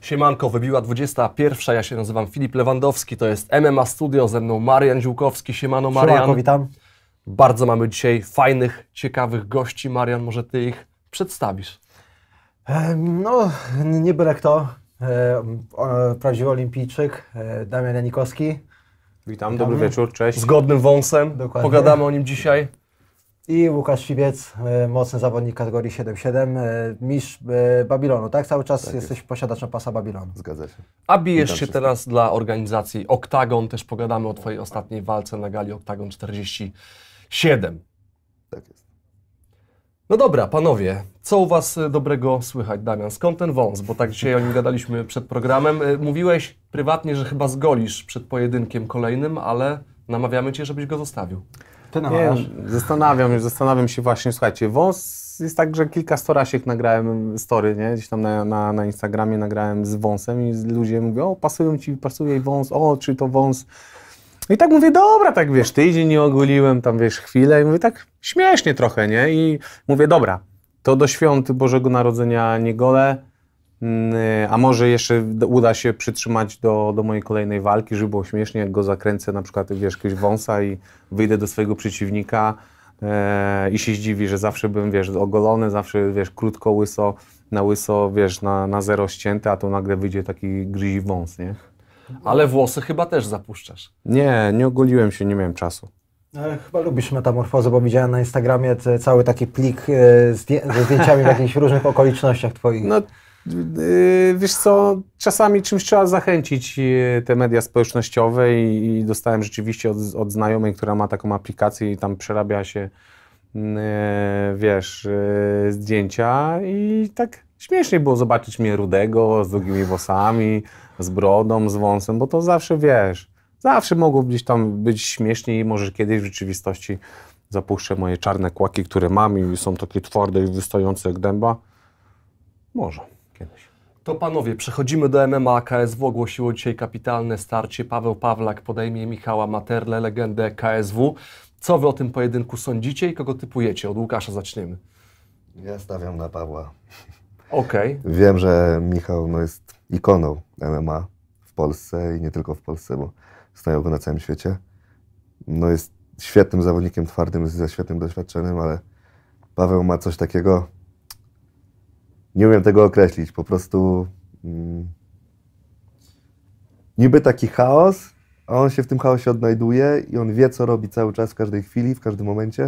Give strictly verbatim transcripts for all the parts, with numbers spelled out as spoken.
Siemanko, wybiła dwudziesta pierwsza, ja się nazywam Filip Lewandowski, to jest M M A Studio, ze mną Marian Ziółkowski. Siemano Marian. Siemanko, witam. Bardzo mamy dzisiaj fajnych, ciekawych gości. Marian, może Ty ich przedstawisz? E, no, nie byle kto. E, o, prawdziwy olimpijczyk, e, Damian Janikowski. Witam, dobry wieczór, cześć. Z godnym wąsem, Dokładnie. pogadamy o nim dzisiaj. I Łukasz Fibiec, e, mocny zawodnik kategorii siedem siedem, e, mistrz e, Babilonu, tak? Cały czas Tak jesteś jest. posiadaczem pasa Babilonu. Zgadza się. A bijesz Witam się wszystkich. teraz dla organizacji Oktagon, też pogadamy o Twojej ostatniej walce na gali Oktagon czterdzieści siedem. Tak jest. No dobra, panowie, co u Was y, dobrego słychać, Damian? Skąd ten wąs? Bo tak dzisiaj o nim gadaliśmy przed programem. Y, Mówiłeś prywatnie, że chyba zgolisz przed pojedynkiem kolejnym, ale namawiamy Cię, żebyś go zostawił. Ty Nie, namawiasz. zastanawiam, zastanawiam się właśnie, słuchajcie, wąs jest tak, że kilka storasiek nagrałem, story, nie? Gdzieś tam na, na, na Instagramie nagrałem z wąsem i ludzie mówią, o, pasują Ci, pasuje wąs, o, czy to wąs. I tak mówię, dobra, tak wiesz, tydzień nie ogoliłem, tam wiesz, chwilę i mówię, tak śmiesznie trochę, nie? I mówię, dobra, to do świąt Bożego Narodzenia nie golę, mm, a może jeszcze d- uda się przytrzymać do, do mojej kolejnej walki, żeby było śmiesznie, jak go zakręcę na przykład, wiesz, jakiegoś wąsa i wyjdę do swojego przeciwnika e, i się zdziwi, że zawsze byłem, wiesz, ogolony, zawsze, wiesz, krótko, łyso, na łyso, wiesz, na, na zero ścięty, a to nagle wyjdzie taki gryzi wąs, nie? Ale włosy chyba też zapuszczasz. Nie, nie ogoliłem się, nie miałem czasu. E, chyba lubisz metamorfozę, bo widziałem na Instagramie te, cały taki plik e, zdję- ze zdjęciami w jakichś różnych okolicznościach Twoich. No, yy, wiesz co, czasami czymś trzeba zachęcić yy, te media społecznościowe i, i dostałem rzeczywiście od, od znajomej, która ma taką aplikację i tam przerabia się, yy, wiesz, yy, zdjęcia i tak śmiesznie było zobaczyć mnie rudego, z długimi włosami, z brodą, z wąsem, bo to zawsze, wiesz, zawsze mogło gdzieś tam być śmiesznie i może kiedyś w rzeczywistości zapuszczę moje czarne kłaki, które mam i są takie twarde i wystające jak dęba. Może kiedyś. To panowie, przechodzimy do M M A. K S W ogłosiło dzisiaj kapitalne starcie. Paweł Pawlak podejmie Michała Materle, legendę K S W. Co Wy o tym pojedynku sądzicie i kogo typujecie? Od Łukasza zaczniemy. Ja stawiam na Pawła. Okej. Wiem, że Michał no, jest ikoną M M A w Polsce i nie tylko w Polsce, bo znają go na całym świecie. No, jest świetnym zawodnikiem, twardym, ze świetnym doświadczeniem, ale Paweł ma coś takiego, nie umiem tego określić, po prostu mm, niby taki chaos, a on się w tym chaosie odnajduje i on wie, co robi cały czas, w każdej chwili, w każdym momencie.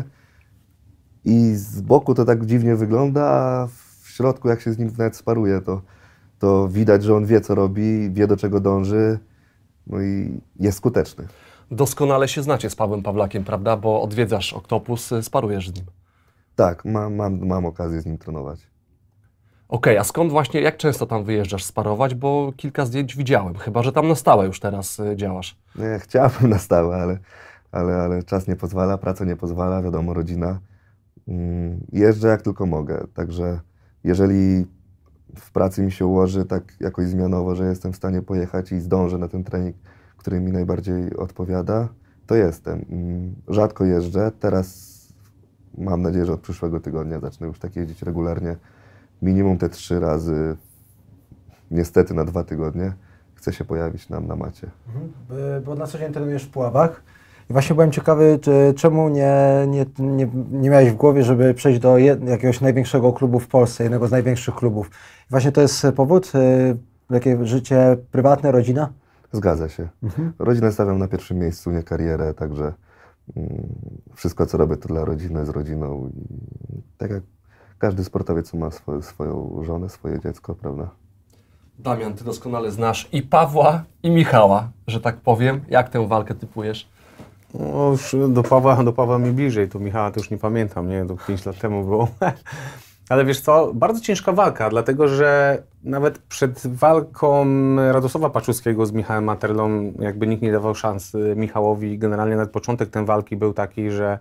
I z boku to tak dziwnie wygląda, a w środku, jak się z nim nawet sparuje, to, to widać, że on wie, co robi, wie, do czego dąży, no i jest skuteczny. Doskonale się znacie z Pawłem Pawlakiem, prawda? Bo odwiedzasz Oktopus, y, sparujesz z nim. Tak, mam, mam, mam okazję z nim trenować. Okej, a skąd właśnie, jak często tam wyjeżdżasz sparować? Bo kilka zdjęć widziałem, chyba że tam na stałe już teraz y, działasz. No, ja chciałbym na stałe, ale, ale, ale czas nie pozwala, praca nie pozwala, wiadomo, rodzina. Mm, Jeżdżę jak tylko mogę, także jeżeli w pracy mi się ułoży tak jakoś zmianowo, że jestem w stanie pojechać i zdążę na ten trening, który mi najbardziej odpowiada, to jestem. Mm, Rzadko jeżdżę, teraz mam nadzieję, że od przyszłego tygodnia zacznę już tak jeździć regularnie, minimum te trzy razy, niestety na dwa tygodnie, chcę się pojawić nam na macie. Mhm. E, Bo na co dzień trenujesz w Puławach. I właśnie byłem ciekawy, czy, czemu nie, nie, nie, nie miałeś w głowie, żeby przejść do jed, jakiegoś największego klubu w Polsce, jednego z największych klubów. I właśnie to jest powód, y, jakie życie prywatne, rodzina? Zgadza się. Mhm. Rodzinę stawiam na pierwszym miejscu, nie karierę, także mm, wszystko, co robię, to dla rodziny, z rodziną. I tak jak każdy sportowiec ma swoją, swoją żonę, swoje dziecko, prawda? Damian, Ty doskonale znasz i Pawła, i Michała, że tak powiem. Jak tę walkę typujesz? No już do Pawła, do Pawła mi bliżej, to Michała to już nie pamiętam, nie, to pięć lat temu było. Ale wiesz co, bardzo ciężka walka, dlatego że nawet przed walką Radosława Paczuskiego z Michałem Materlą jakby nikt nie dawał szans Michałowi. Generalnie nawet początek tej walki był taki, że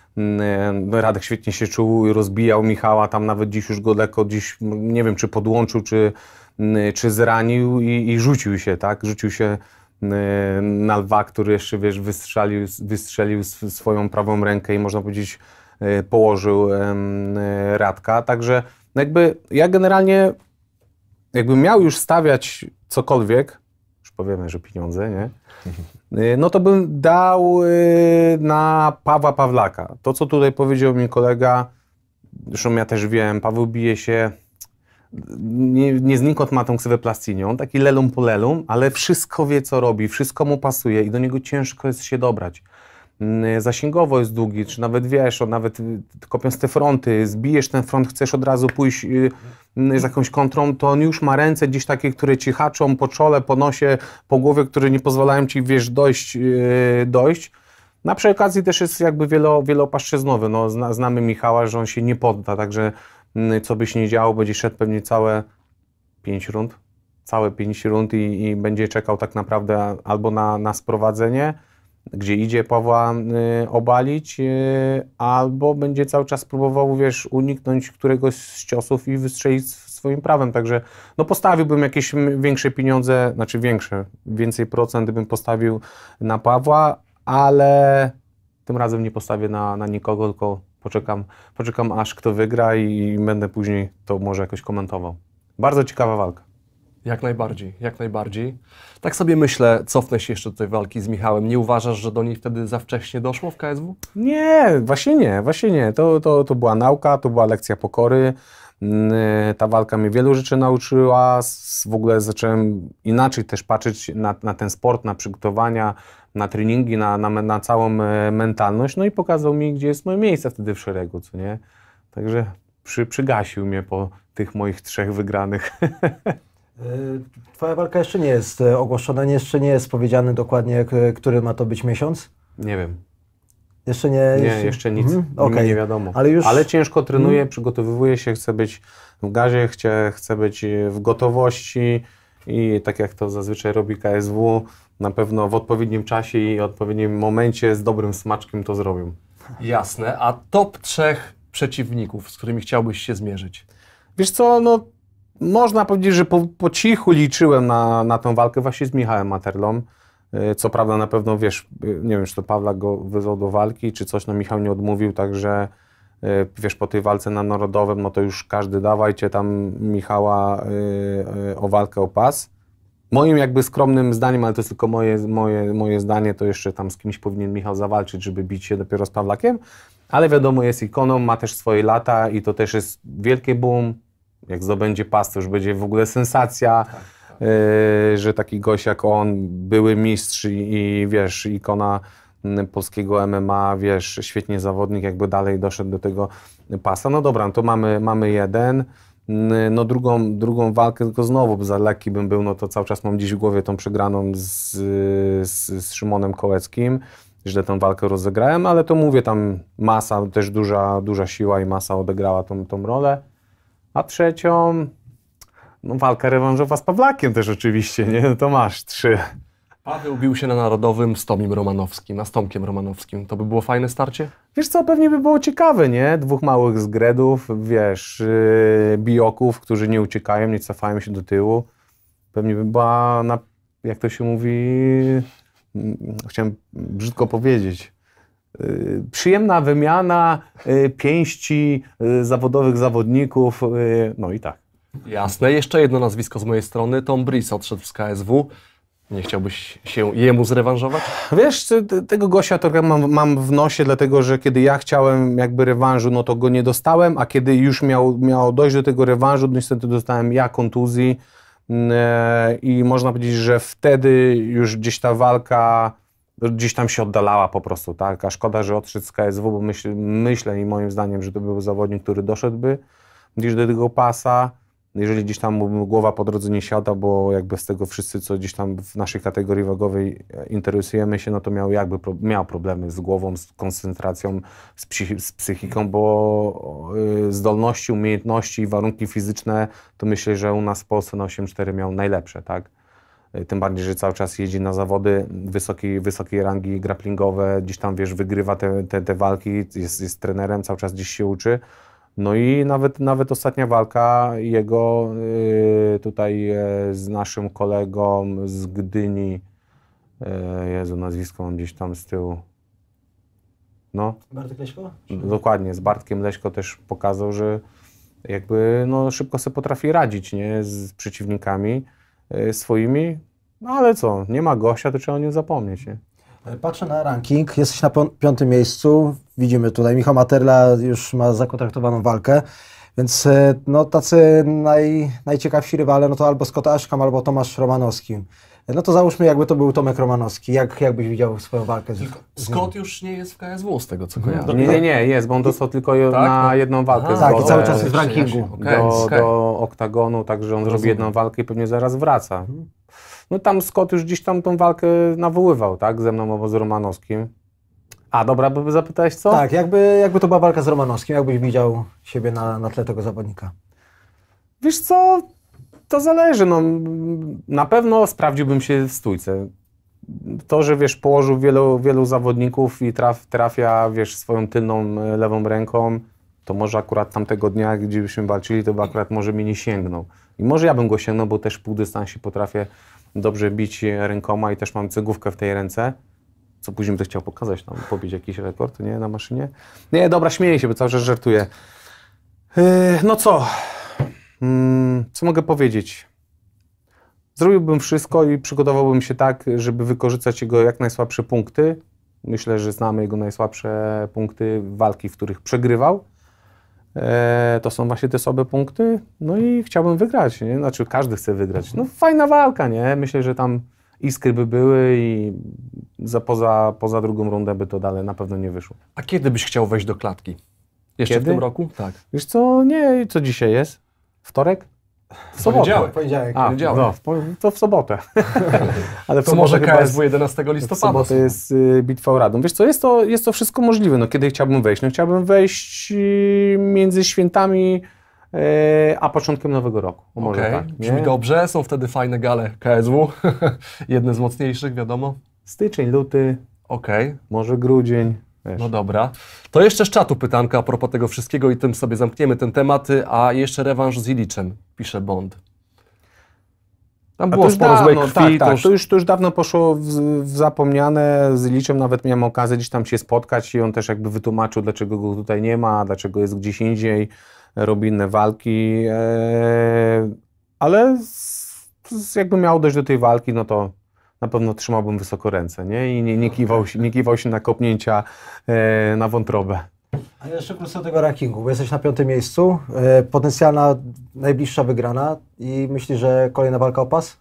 mm, Radek świetnie się czuł i rozbijał Michała, tam nawet dziś już go lekko, dziś nie wiem czy podłączył, czy, czy zranił i, i rzucił się, tak, rzucił się na lwa, który jeszcze, wiesz, wystrzelił, wystrzelił swoją prawą rękę i można powiedzieć położył Radka. Także jakby ja generalnie jakbym miał już stawiać cokolwiek, już powiemy, że pieniądze, nie? Y, No to bym dał y, na Pawła Pawlaka. To, co tutaj powiedział mi kolega, zresztą ja też wiem, Paweł bije się, nie, nie znikąd ma tą ksywę Plastinio, taki lelum po lelum, ale wszystko wie, co robi, wszystko mu pasuje i do niego ciężko jest się dobrać. Mm, Zasięgowo jest długi, czy nawet wiesz, on nawet y, kopiąc te fronty, zbijesz ten front, chcesz od razu pójść y, y, z jakąś kontrą, to on już ma ręce gdzieś takie, które ci haczą po czole, po nosie, po głowie, które nie pozwalają ci, wiesz, dojść. y, dojść. Na przy okazji też jest jakby wielo, wielopłaszczyznowy. No, zna, znamy Michała, że on się nie podda, także mm, co by się nie działo, będzie szedł pewnie całe pięć rund, całe pięć rund i, i będzie czekał tak naprawdę albo na, na sprowadzenie, gdzie idzie Pawła y, obalić, y, albo będzie cały czas próbował, wiesz, uniknąć któregoś z ciosów i wystrzelić swoim prawem. Także no postawiłbym jakieś m- większe pieniądze, znaczy większe, więcej procent bym postawił na Pawła, ale tym razem nie postawię na, na nikogo, tylko poczekam, poczekam aż kto wygra i, i będę później to może jakoś komentował. Bardzo ciekawa walka. Jak najbardziej, jak najbardziej. Tak sobie myślę, cofnę się jeszcze do tej walki z Michałem. Nie uważasz, że do niej wtedy za wcześnie doszło w K S W? Nie, właśnie nie, właśnie nie. To, to, to była nauka, to była lekcja pokory. Mm, Ta walka mnie wielu rzeczy nauczyła. S- W ogóle zacząłem inaczej też patrzeć na, na ten sport, na przygotowania, na treningi, na, na, me- na całą e, mentalność. No i pokazał mi, gdzie jest moje miejsce wtedy w szeregu, co nie? Także przy, przygasił mnie po tych moich trzech wygranych. Y, Twoja walka jeszcze nie jest y, ogłoszona, nie- jeszcze nie jest powiedziany dokładnie, k- który ma to być miesiąc? Nie wiem. Jeszcze nie? Nie, jeszcze nic. Mhm, Nie, okej. nie wiadomo. Ale już... Ale ciężko trenuję, przygotowywuję się, chcę być w gazie, chcę, chcę być w gotowości i tak jak to zazwyczaj robi K S W, na pewno w odpowiednim czasie i odpowiednim momencie z dobrym smaczkiem to zrobią. Jasne. A top trzech przeciwników, z którymi chciałbyś się zmierzyć? Wiesz co, no można powiedzieć, że po, po cichu liczyłem na, na tą walkę właśnie z Michałem Materlą. Y, Co prawda na pewno, wiesz, y, nie wiem, czy to Pawlak go wyzwał do walki, czy coś, no Michał nie odmówił, także y, wiesz, po tej walce na Narodowym, no to już każdy dawajcie tam Michała y, y, o walkę o pas. Moim jakby skromnym zdaniem, ale to jest tylko moje, moje, moje zdanie, to jeszcze tam z kimś powinien Michał zawalczyć, żeby bić się dopiero z Pawlakiem, ale wiadomo, jest ikoną, ma też swoje lata i to też jest wielkie boom. Jak zdobędzie pas, to już będzie w ogóle sensacja, yy, że taki gość jak on, były mistrz i, i wiesz, ikona mm, polskiego M M A, wiesz, świetnie zawodnik, jakby dalej doszedł do tego pasa. No dobra, no to mamy, mamy jeden. Mm, No drugą, drugą walkę, tylko znowu bo za lekki bym był, no to cały czas mam dziś w głowie tą przegraną z, z, z Szymonem Kołeckim. Źle tę walkę rozegrałem, ale to mówię, tam masa, też duża, duża siła i masa odegrała tą, tą rolę. A trzecią, no walka rewanżowa z Pawlakiem też oczywiście, nie? No to masz trzy. Paweł bił się na Narodowym z Tomim Romanowskim, a z Tomkiem Romanowskim. To by było fajne starcie? Wiesz co, pewnie by było ciekawe, nie? Dwóch małych zgredów, wiesz, yy, bijoków, którzy nie uciekają, nie cofają się do tyłu. Pewnie by była, na, jak to się mówi, mm, chciałem brzydko powiedzieć, yy, przyjemna wymiana yy, pięści yy, zawodowych zawodników, yy, no i tak. Jasne. Jeszcze jedno nazwisko z mojej strony. Tom Breeze odszedł z K S W. Nie chciałbyś się jemu zrewanżować? Wiesz, te- te- tego gościa to mam, mam w nosie, dlatego że kiedy ja chciałem jakby rewanżu, no to go nie dostałem, a kiedy już miał, miało dojść do tego rewanżu, no niestety dostałem ja kontuzji e, i można powiedzieć, że wtedy już gdzieś ta walka gdzieś tam się oddalała po prostu, tak? A szkoda, że odszedł z K S W, bo myśl, myślę i moim zdaniem, że to był zawodnik, który doszedłby gdzieś do tego pasa. Jeżeli gdzieś tam mu głowa po drodze nie siada, bo jakby z tego wszyscy, co gdzieś tam w naszej kategorii wagowej interesujemy się, no to miał jakby pro, miał problemy z głową, z koncentracją, z, psychi, z psychiką, bo y, zdolności, umiejętności i warunki fizyczne, to myślę, że u nas w Polsce na osiem cztery miał najlepsze, tak? Y, Tym bardziej, że cały czas jeździ na zawody wysokiej, wysokiej rangi grapplingowe, gdzieś tam, wiesz, wygrywa te, te, te walki, jest, jest trenerem, cały czas gdzieś się uczy. No i nawet, nawet ostatnia walka jego y, tutaj y, z naszym kolegą z Gdyni, y, Jezu, nazwisko mam gdzieś tam z tyłu, no Bartek Leśko? dokładnie, z Bartkiem Leśko też pokazał, że jakby no, szybko sobie potrafi radzić, nie, z przeciwnikami y, swoimi, no ale co, nie ma gościa, to trzeba o nim zapomnieć, nie? Patrzę na ranking, jesteś na pią- piątym miejscu, widzimy tutaj, Michał Materla już ma zakontraktowaną walkę, więc e, no tacy naj, najciekawsi rywale, no to albo Scott Ashcombe, albo Tomasz Romanowski. No to załóżmy, jakby to był Tomek Romanowski, jak, jak byś widział swoją walkę z, Tylko z Scott już nie jest w K S W z tego, co kojarzę. Nie, nie, nie, jest, bo on dostał tylko Tak? na jedną walkę. Aha, Tak, i zgodę cały czas jest w rankingu. Okej, do, okej. do oktagonu, także on zrobi jedną walkę i pewnie zaraz wraca. No tam Scott już gdzieś tam tą walkę nawoływał, tak, ze mną albo z Romanowskim. A dobra, by zapytałeś co? Tak, jakby, jakby to była walka z Romanowskim, jakbyś widział siebie na, na tle tego zawodnika. Wiesz co, to zależy, no na pewno sprawdziłbym się w stójce. To, że wiesz, położył wielu, wielu zawodników i traf, trafia, wiesz, swoją tylną e, lewą ręką, to może akurat tamtego dnia, gdzie byśmy walczyli, to by akurat może mi nie sięgnął. I może ja bym go sięgnął, bo też w półdystansie potrafię dobrze bić rękoma i też mam cegówkę w tej ręce. Co później bym chciał pokazać, tam pobić jakiś rekord, nie, na maszynie. Nie, dobra, śmieję się, bo cały czas żartuję. Yy, no co? Hmm, co mogę powiedzieć? Zrobiłbym wszystko i przygotowałbym się tak, żeby wykorzystać jego jak najsłabsze punkty. Myślę, że znamy jego najsłabsze punkty walki, w których przegrywał. E, to są właśnie te słabe punkty. No i chciałbym wygrać, nie? Znaczy każdy chce wygrać. No fajna walka, nie? Myślę, że tam iskry by były i za, poza, poza drugą rundę by to dalej na pewno nie wyszło. A kiedy byś chciał wejść do klatki? Jeszcze Kiedy? w tym roku? Tak. Wiesz co, nie, co dzisiaj jest? Wtorek? W sobotę. Poniedziałek. Poniedziałek. A, Poniedziałek. no, w po- to w sobotę. Ale w To sobotę może chyba K S jest- W jedenastego w listopada. sobotę jest y, bitwa o Radom. Wiesz co, jest to, jest to wszystko możliwe. No, kiedy chciałbym wejść? No, chciałbym wejść y, między świętami y, a początkiem nowego roku. O, może Okej, tak, nie? brzmi dobrze, są wtedy fajne gale K S W, jedne z mocniejszych, wiadomo. Styczeń, luty, Okej, może grudzień. Wiesz. no dobra. To jeszcze z czatu pytanka a propos tego wszystkiego i tym sobie zamkniemy ten temat, a jeszcze rewanż z Iliczem, pisze Bond. Tam A to było już sporo złej dawno, krwi, tak, to tak, już... to, już, to już dawno poszło w, w zapomniane. Z Iliczem nawet miałem okazję gdzieś tam się spotkać i on też jakby wytłumaczył, dlaczego go tutaj nie ma, dlaczego jest gdzieś indziej, robi inne walki. E, ale z, z jakby miał dojść do tej walki, no to na pewno trzymałbym wysoko ręce, nie? I nie, nie, kiwał, się, nie kiwał się na kopnięcia e, na wątrobę. A jeszcze wrócę do tego rankingu, bo jesteś na piątym miejscu, e, potencjalna najbliższa wygrana i myślisz, że kolejna walka o pas?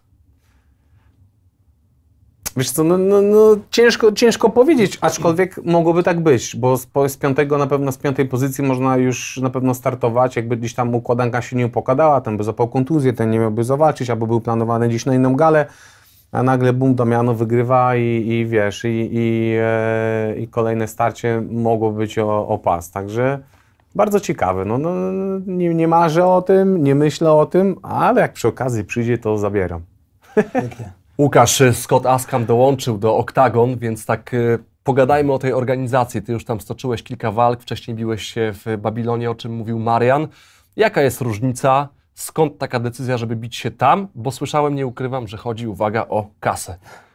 Wiesz co, no, no, no ciężko, ciężko powiedzieć, aczkolwiek mogłoby tak być, bo z, po- z piątego na pewno, z piątej pozycji można już na pewno startować, jakby gdzieś tam układanka się nie upokładała, ten by zapał kontuzję, ten nie miałby zawalczyć, albo był planowany gdzieś na inną galę, a nagle bum, Damiano wygrywa i, i wiesz, i, i, e, i kolejne starcie mogło być o, o pas, także bardzo ciekawe, no, no nie, nie marzę o tym, nie myślę o tym, ale jak przy okazji przyjdzie, to zabieram. Pięknie. Łukasz y, Scott Ashcombe dołączył do Octagon, więc tak y, pogadajmy o tej organizacji. Ty już tam stoczyłeś kilka walk, wcześniej biłeś się w Babilonie, o czym mówił Marian. Jaka jest różnica? Skąd taka decyzja, żeby bić się tam? Bo słyszałem, nie ukrywam, że chodzi, uwaga, o kasę.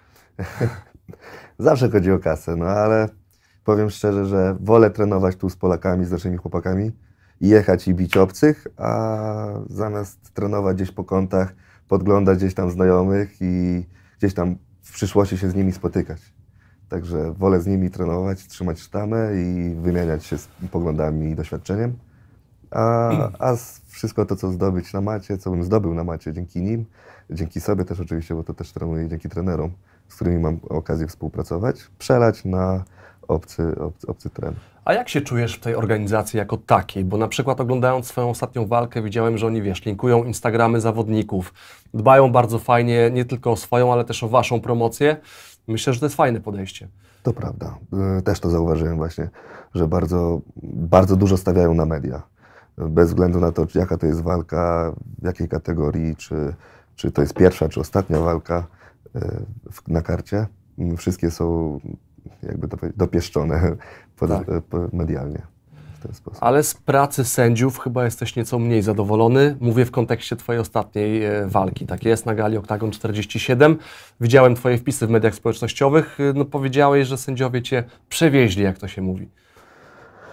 Zawsze chodzi o kasę, no ale powiem szczerze, że wolę trenować tu z Polakami, z naszymi chłopakami i jechać i bić obcych, a zamiast trenować gdzieś po kątach, podglądać gdzieś tam znajomych i gdzieś tam w przyszłości się z nimi spotykać. Także wolę z nimi trenować, trzymać sztamę i wymieniać się z poglądami i doświadczeniem. A, a z- wszystko to, co zdobyć na macie, co bym zdobył na macie dzięki nim, dzięki sobie też oczywiście, bo to też trenuję i dzięki trenerom, z którymi mam okazję współpracować, przelać na obcy, obcy, obcy teren. A jak się czujesz w tej organizacji jako takiej? Bo na przykład oglądając swoją ostatnią walkę widziałem, że oni, wiesz, linkują Instagramy zawodników, dbają bardzo fajnie nie tylko o swoją, ale też o waszą promocję. Myślę, że to jest fajne podejście. To prawda. Y, Też to zauważyłem właśnie, że bardzo, bardzo dużo stawiają na media. Bez względu na to, czy jaka to jest walka, w jakiej kategorii, czy, czy to jest pierwsza, czy ostatnia walka y, w, na karcie. Y, Wszystkie są jakby to powiedzieć, dopieszczone pod, Tak. y, po- medialnie w ten sposób. Ale z pracy sędziów chyba jesteś nieco mniej zadowolony. Mówię w kontekście twojej ostatniej e, walki. Tak jest, na gali Octagon czterdzieści siedem. Widziałem twoje wpisy w mediach społecznościowych. E, No powiedziałeś, że sędziowie cię przewieźli, jak to się mówi.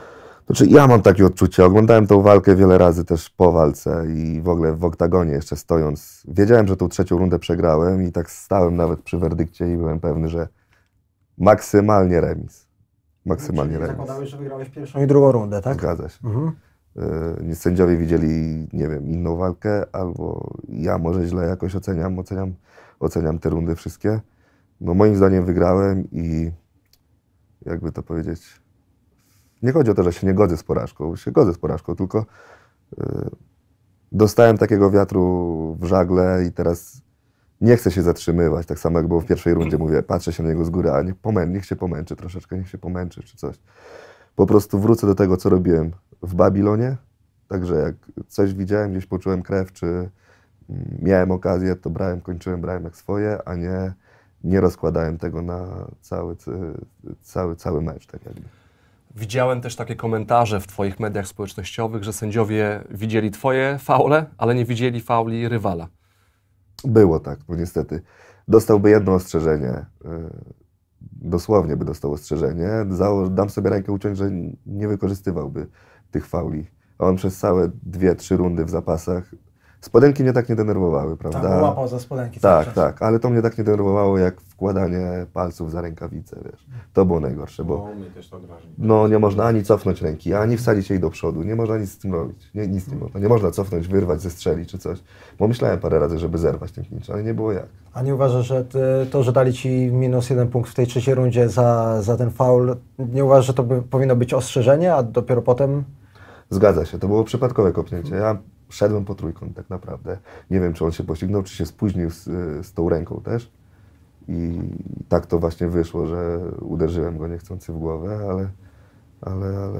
Znaczy, ja mam takie odczucie, oglądałem tą walkę wiele razy też po walce i w ogóle w oktagonie jeszcze stojąc. Wiedziałem, że tą trzecią rundę przegrałem i tak stałem nawet przy werdykcie i byłem pewny, że maksymalnie remis. Maksymalnie Czyli remis. zakładałeś, że wygrałeś pierwszą i drugą rundę, tak? Zgadza się. Mhm. Yy, sędziowie widzieli, nie wiem, inną walkę, albo ja może źle jakoś oceniam, oceniam, oceniam te rundy wszystkie. No moim zdaniem wygrałem i jakby to powiedzieć, nie chodzi o to, że się nie godzę z porażką, się godzę z porażką, tylko yy, dostałem takiego wiatru w żagle i teraz nie chcę się zatrzymywać, tak samo jak było w pierwszej rundzie, mówię, patrzę się na niego z góry, a niech, pomę niech się pomęczy troszeczkę, niech się pomęczy czy coś. Po prostu wrócę do tego, co robiłem w Babilonie, także jak coś widziałem, gdzieś poczułem krew, czy mm, miałem okazję, to brałem, kończyłem, brałem jak swoje, a nie, nie rozkładałem tego na cały, cały, cały mecz, tak jakby. Widziałem też takie komentarze w twoich mediach społecznościowych, że sędziowie widzieli twoje faule, ale nie widzieli fauli rywala. Było tak, no niestety. Dostałby jedno ostrzeżenie, yy, dosłownie by dostał ostrzeżenie, Zało dam sobie rękę uciąć, że nie wykorzystywałby tych fauli. A on przez całe dwie, trzy rundy w zapasach, spodenki mnie tak nie denerwowały, prawda? Tak, bo łapał za spodenki cały Tak, czas. tak, ale to mnie tak nie denerwowało jak wkładanie palców za rękawice, wiesz. To było najgorsze, bo mnie też to drażni. no nie można ani cofnąć ręki, ani wsadzić jej do przodu, nie można nic z tym robić, nie, nic nie można. Nie można cofnąć, wyrwać, zestrzelić czy coś. Bo myślałem parę razy, żeby zerwać ten klincz, ale nie było jak. A nie uważasz, że ty, to, że dali ci minus jeden punkt w tej trzeciej rundzie za, za ten faul, nie uważasz, że to by, powinno być ostrzeżenie, a dopiero potem... Zgadza się, to było przypadkowe kopnięcie. Ja szedłem po trójkąt tak naprawdę. Nie wiem, czy on się poścignął, czy się spóźnił z, z tą ręką też. I tak to właśnie wyszło, że uderzyłem go niechcący w głowę, ale, ale, ale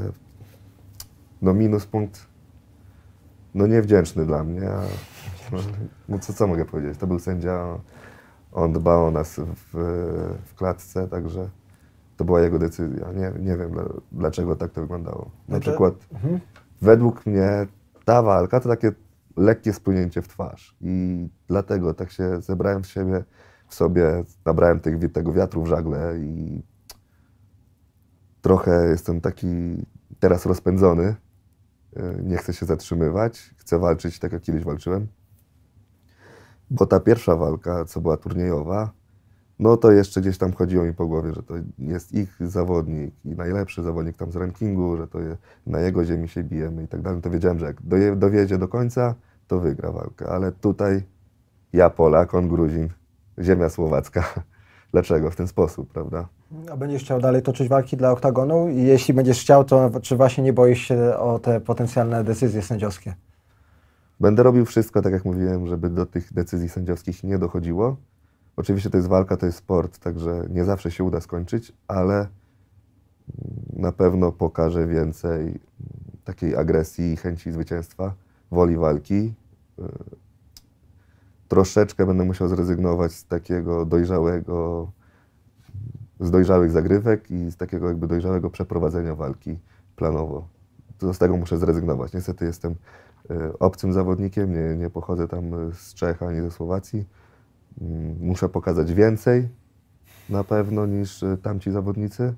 no minus punkt, no niewdzięczny dla mnie. A, no, no co, co mogę powiedzieć? To był sędzia, on dba o nas w, w klatce, także to była jego decyzja. Nie, nie wiem, dla, dlaczego tak to wyglądało. Na Znaczy- przykład Mhm. według mnie ta walka to takie lekkie splunięcie w twarz i dlatego tak się zebrałem w siebie, w sobie, nabrałem tych, tego wiatru w żagle i trochę jestem taki teraz rozpędzony, nie chcę się zatrzymywać, chcę walczyć tak jak kiedyś walczyłem, bo ta pierwsza walka, co była turniejowa, no to jeszcze gdzieś tam chodziło mi po głowie, że to jest ich zawodnik i najlepszy zawodnik tam z rankingu, że to je, na jego ziemi się bijemy i tak dalej. To wiedziałem, że jak doje, dowiedzie do końca, to wygra walkę. Ale tutaj ja Polak, on Gruzin, ziemia słowacka. Dlaczego? W ten sposób, prawda? A będziesz chciał dalej toczyć walki dla oktagonu? I jeśli będziesz chciał, to czy właśnie nie boisz się o te potencjalne decyzje sędziowskie? Będę robił wszystko, tak jak mówiłem, żeby do tych decyzji sędziowskich nie dochodziło. Oczywiście to jest walka, to jest sport, także nie zawsze się uda skończyć, ale na pewno pokażę więcej takiej agresji i chęci zwycięstwa, woli walki. Troszeczkę będę musiał zrezygnować z takiego dojrzałego, z dojrzałych zagrywek i z takiego jakby dojrzałego przeprowadzenia walki planowo. To z tego muszę zrezygnować. Niestety jestem obcym zawodnikiem, nie, nie pochodzę tam z Czech ani ze Słowacji. Muszę pokazać więcej na pewno niż tamci zawodnicy.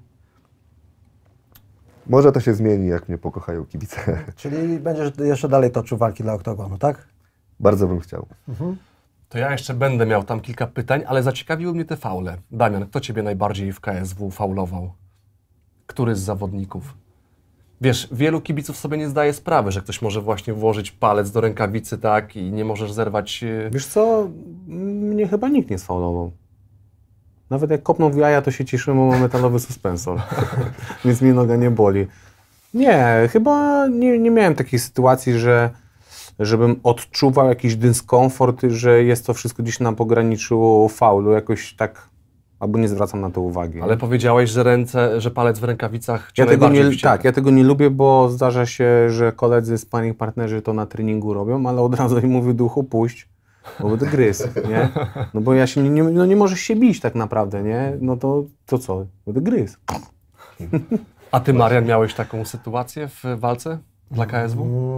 Może to się zmieni, jak mnie pokochają kibice. Czyli będziesz jeszcze dalej toczył walki dla oktagonu, tak? Bardzo bym chciał. Mhm. To ja jeszcze będę miał tam kilka pytań, ale zaciekawiły mnie te faule. Damian, kto ciebie najbardziej w K S W faulował? Który z zawodników? Wiesz, wielu kibiców sobie nie zdaje sprawy, że ktoś może właśnie włożyć palec do rękawicy, tak, i nie możesz zerwać... Yy... Wiesz co, mnie chyba nikt nie sfaulował. Nawet jak kopnął w jaja, to się cieszyłem, bo mam metalowy suspensor. Więc mnie noga nie boli. Nie, chyba nie, nie miałem takiej sytuacji, że żebym odczuwał jakiś dyskomfort, że jest to wszystko gdzieś na pograniczu faulu, jakoś tak, albo nie zwracam na to uwagi. Ale powiedziałeś, że ręce, że palec w rękawicach cię Ja tego najbardziej nie, wścieka. tak, ja tego nie lubię, bo zdarza się, że koledzy, sparring partnerzy to na treningu robią, ale od razu im mówię, duchu, puść, bo będę gryzł, nie? No bo ja się nie, nie, no nie możesz się bić tak naprawdę, nie? No to, to co? Będę gryzł. A ty, Marian, miałeś taką sytuację w walce dla K S W? Mm,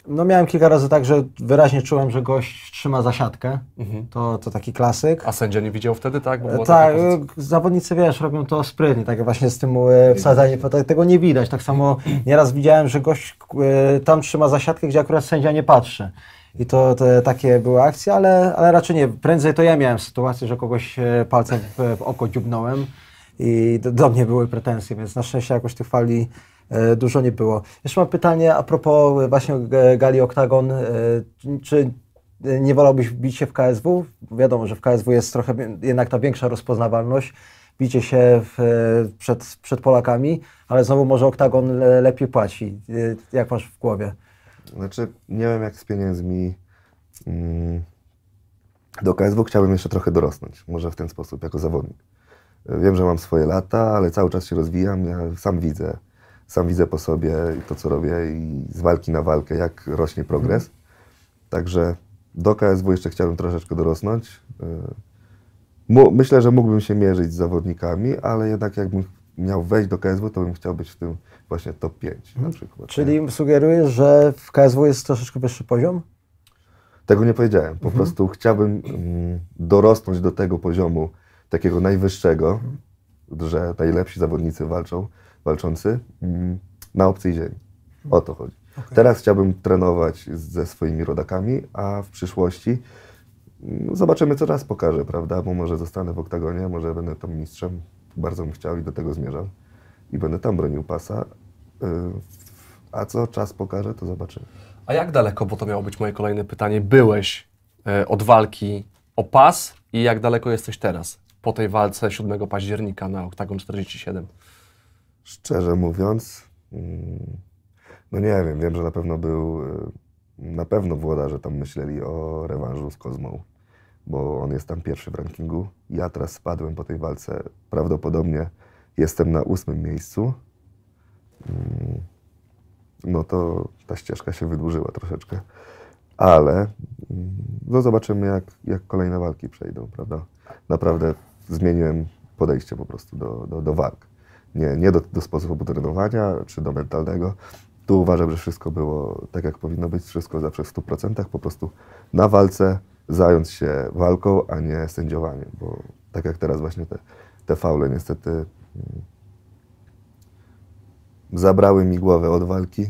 No miałem kilka razy tak, że wyraźnie czułem, że gość trzyma zasiadkę. Mhm. To, to taki klasyk. A sędzia nie widział wtedy, tak? Bo była Tak, taka pozycja. zawodnicy, wiesz, robią to sprytnie, tak właśnie z tym e, wsadzaniem, to- tego nie widać. Tak samo nieraz widziałem, że gość e, tam trzyma zasiadkę, gdzie akurat sędzia nie patrzy. I to te, takie były akcje, ale, ale raczej nie. Prędzej to ja miałem sytuację, że kogoś e, palcem w, w oko dziubnąłem i do, do mnie były pretensje, więc na szczęście jakoś tych fali e, dużo nie było. Jeszcze mam pytanie a propos e, właśnie e, gali Oktagon. E, czy nie wolałbyś bić się w K S W? Wiadomo, że w K S W jest trochę jednak ta większa rozpoznawalność, bicie się w, przed, przed Polakami, ale znowu może Oktagon le, lepiej płaci. Jak masz w głowie? Znaczy, nie wiem jak z pieniędzmi. Mm, do K S W chciałbym jeszcze trochę dorosnąć, może w ten sposób, jako zawodnik. Wiem, że mam swoje lata, ale cały czas się rozwijam, ja sam widzę, sam widzę po sobie to, co robię i z walki na walkę, jak rośnie progres. Także do K S W jeszcze chciałbym troszeczkę dorosnąć. Mu- Myślę, że mógłbym się mierzyć z zawodnikami, ale jednak jakbym miał wejść do K S W, to bym chciał być w tym właśnie top pięć na przykład. Czyli sugerujesz, że w K S W jest troszeczkę wyższy poziom? Tego nie powiedziałem. Po prostu chciałbym mm, dorosnąć do tego poziomu takiego najwyższego, że najlepsi zawodnicy walczą, walczący mm, na obcej ziemi. O to chodzi. Teraz chciałbym trenować ze swoimi rodakami, a w przyszłości mm, zobaczymy, co czas pokaże, prawda? Bo może zostanę w oktagonie, może będę tam mistrzem. Bardzo bym chciał i do tego zmierzam. I będę tam bronił pasa. Yy, a co czas pokaże, to zobaczymy. A jak daleko, bo to miało być moje kolejne pytanie, byłeś e, od walki o pas i jak daleko jesteś teraz, po tej walce siódmego października na Oktagon czterdzieści siedem? Szczerze mówiąc, mm, no nie wiem, wiem, że na pewno był, y, na pewno włodarze tam myśleli o rewanżu z Kozmą, bo on jest tam pierwszy w rankingu. Ja teraz spadłem po tej walce, prawdopodobnie jestem na ósmym miejscu. Mm, No to ta ścieżka się wydłużyła troszeczkę, ale mm, no zobaczymy, jak, jak kolejne walki przejdą, prawda? Naprawdę zmieniłem podejście po prostu do, do, do walk. Nie, nie do, do sposobu trenowania czy do mentalnego. Tu uważam, że wszystko było tak, jak powinno być, wszystko zawsze w stu procentach. Po prostu na walce zająć się walką, a nie sędziowaniem, bo tak jak teraz właśnie te, te faule niestety mm, zabrały mi głowę od walki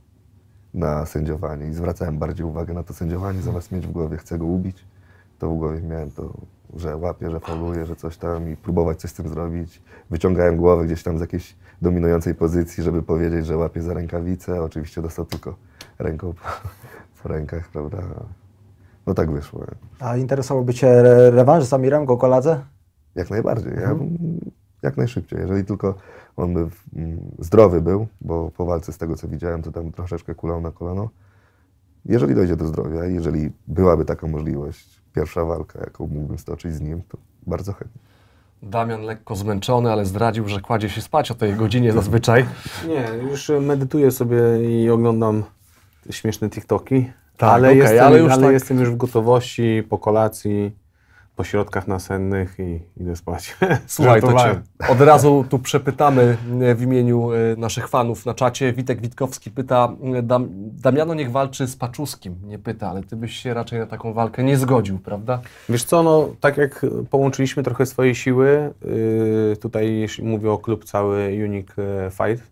na sędziowanie i zwracałem bardziej uwagę na to sędziowanie, zamiast mieć w głowie, chcę go ubić, to w głowie miałem to, że łapię, że fauluję, że coś tam i próbować coś z tym zrobić. Wyciągałem głowę gdzieś tam z jakiejś dominującej pozycji, żeby powiedzieć, że łapię za rękawicę. Oczywiście dostał tylko ręką po, po rękach, prawda? No tak wyszło. A interesowałby Cię re rewanż z Amirem Gogoladze? Jak najbardziej. Ja bym, jak najszybciej. Jeżeli tylko on by mm, zdrowy był, bo po walce z tego, co widziałem, to tam troszeczkę kulał na kolano. Jeżeli dojdzie do zdrowia, jeżeli byłaby taka możliwość, pierwsza walka, jaką mógłbym stoczyć z nim, to bardzo chętnie. Damian lekko zmęczony, ale zdradził, że kładzie się spać o tej godzinie zazwyczaj. Nie, już medytuję sobie i oglądam śmieszne TikToki, Tak, ale, okej, jestem, ale ale, już tak- jestem już w gotowości po kolacji, po środkach nasennych i idę spać. Słuchaj, to cię Żartowałem. od razu tu przepytamy w imieniu e, naszych fanów na czacie. Witek Witkowski pyta, Dam, Damiano niech walczy z Paczuskim. Nie pyta, ale ty byś się raczej na taką walkę nie zgodził, prawda? Wiesz co, no tak jak połączyliśmy trochę swoje siły, yy, tutaj jeśli mówię o klub cały Unique Fight,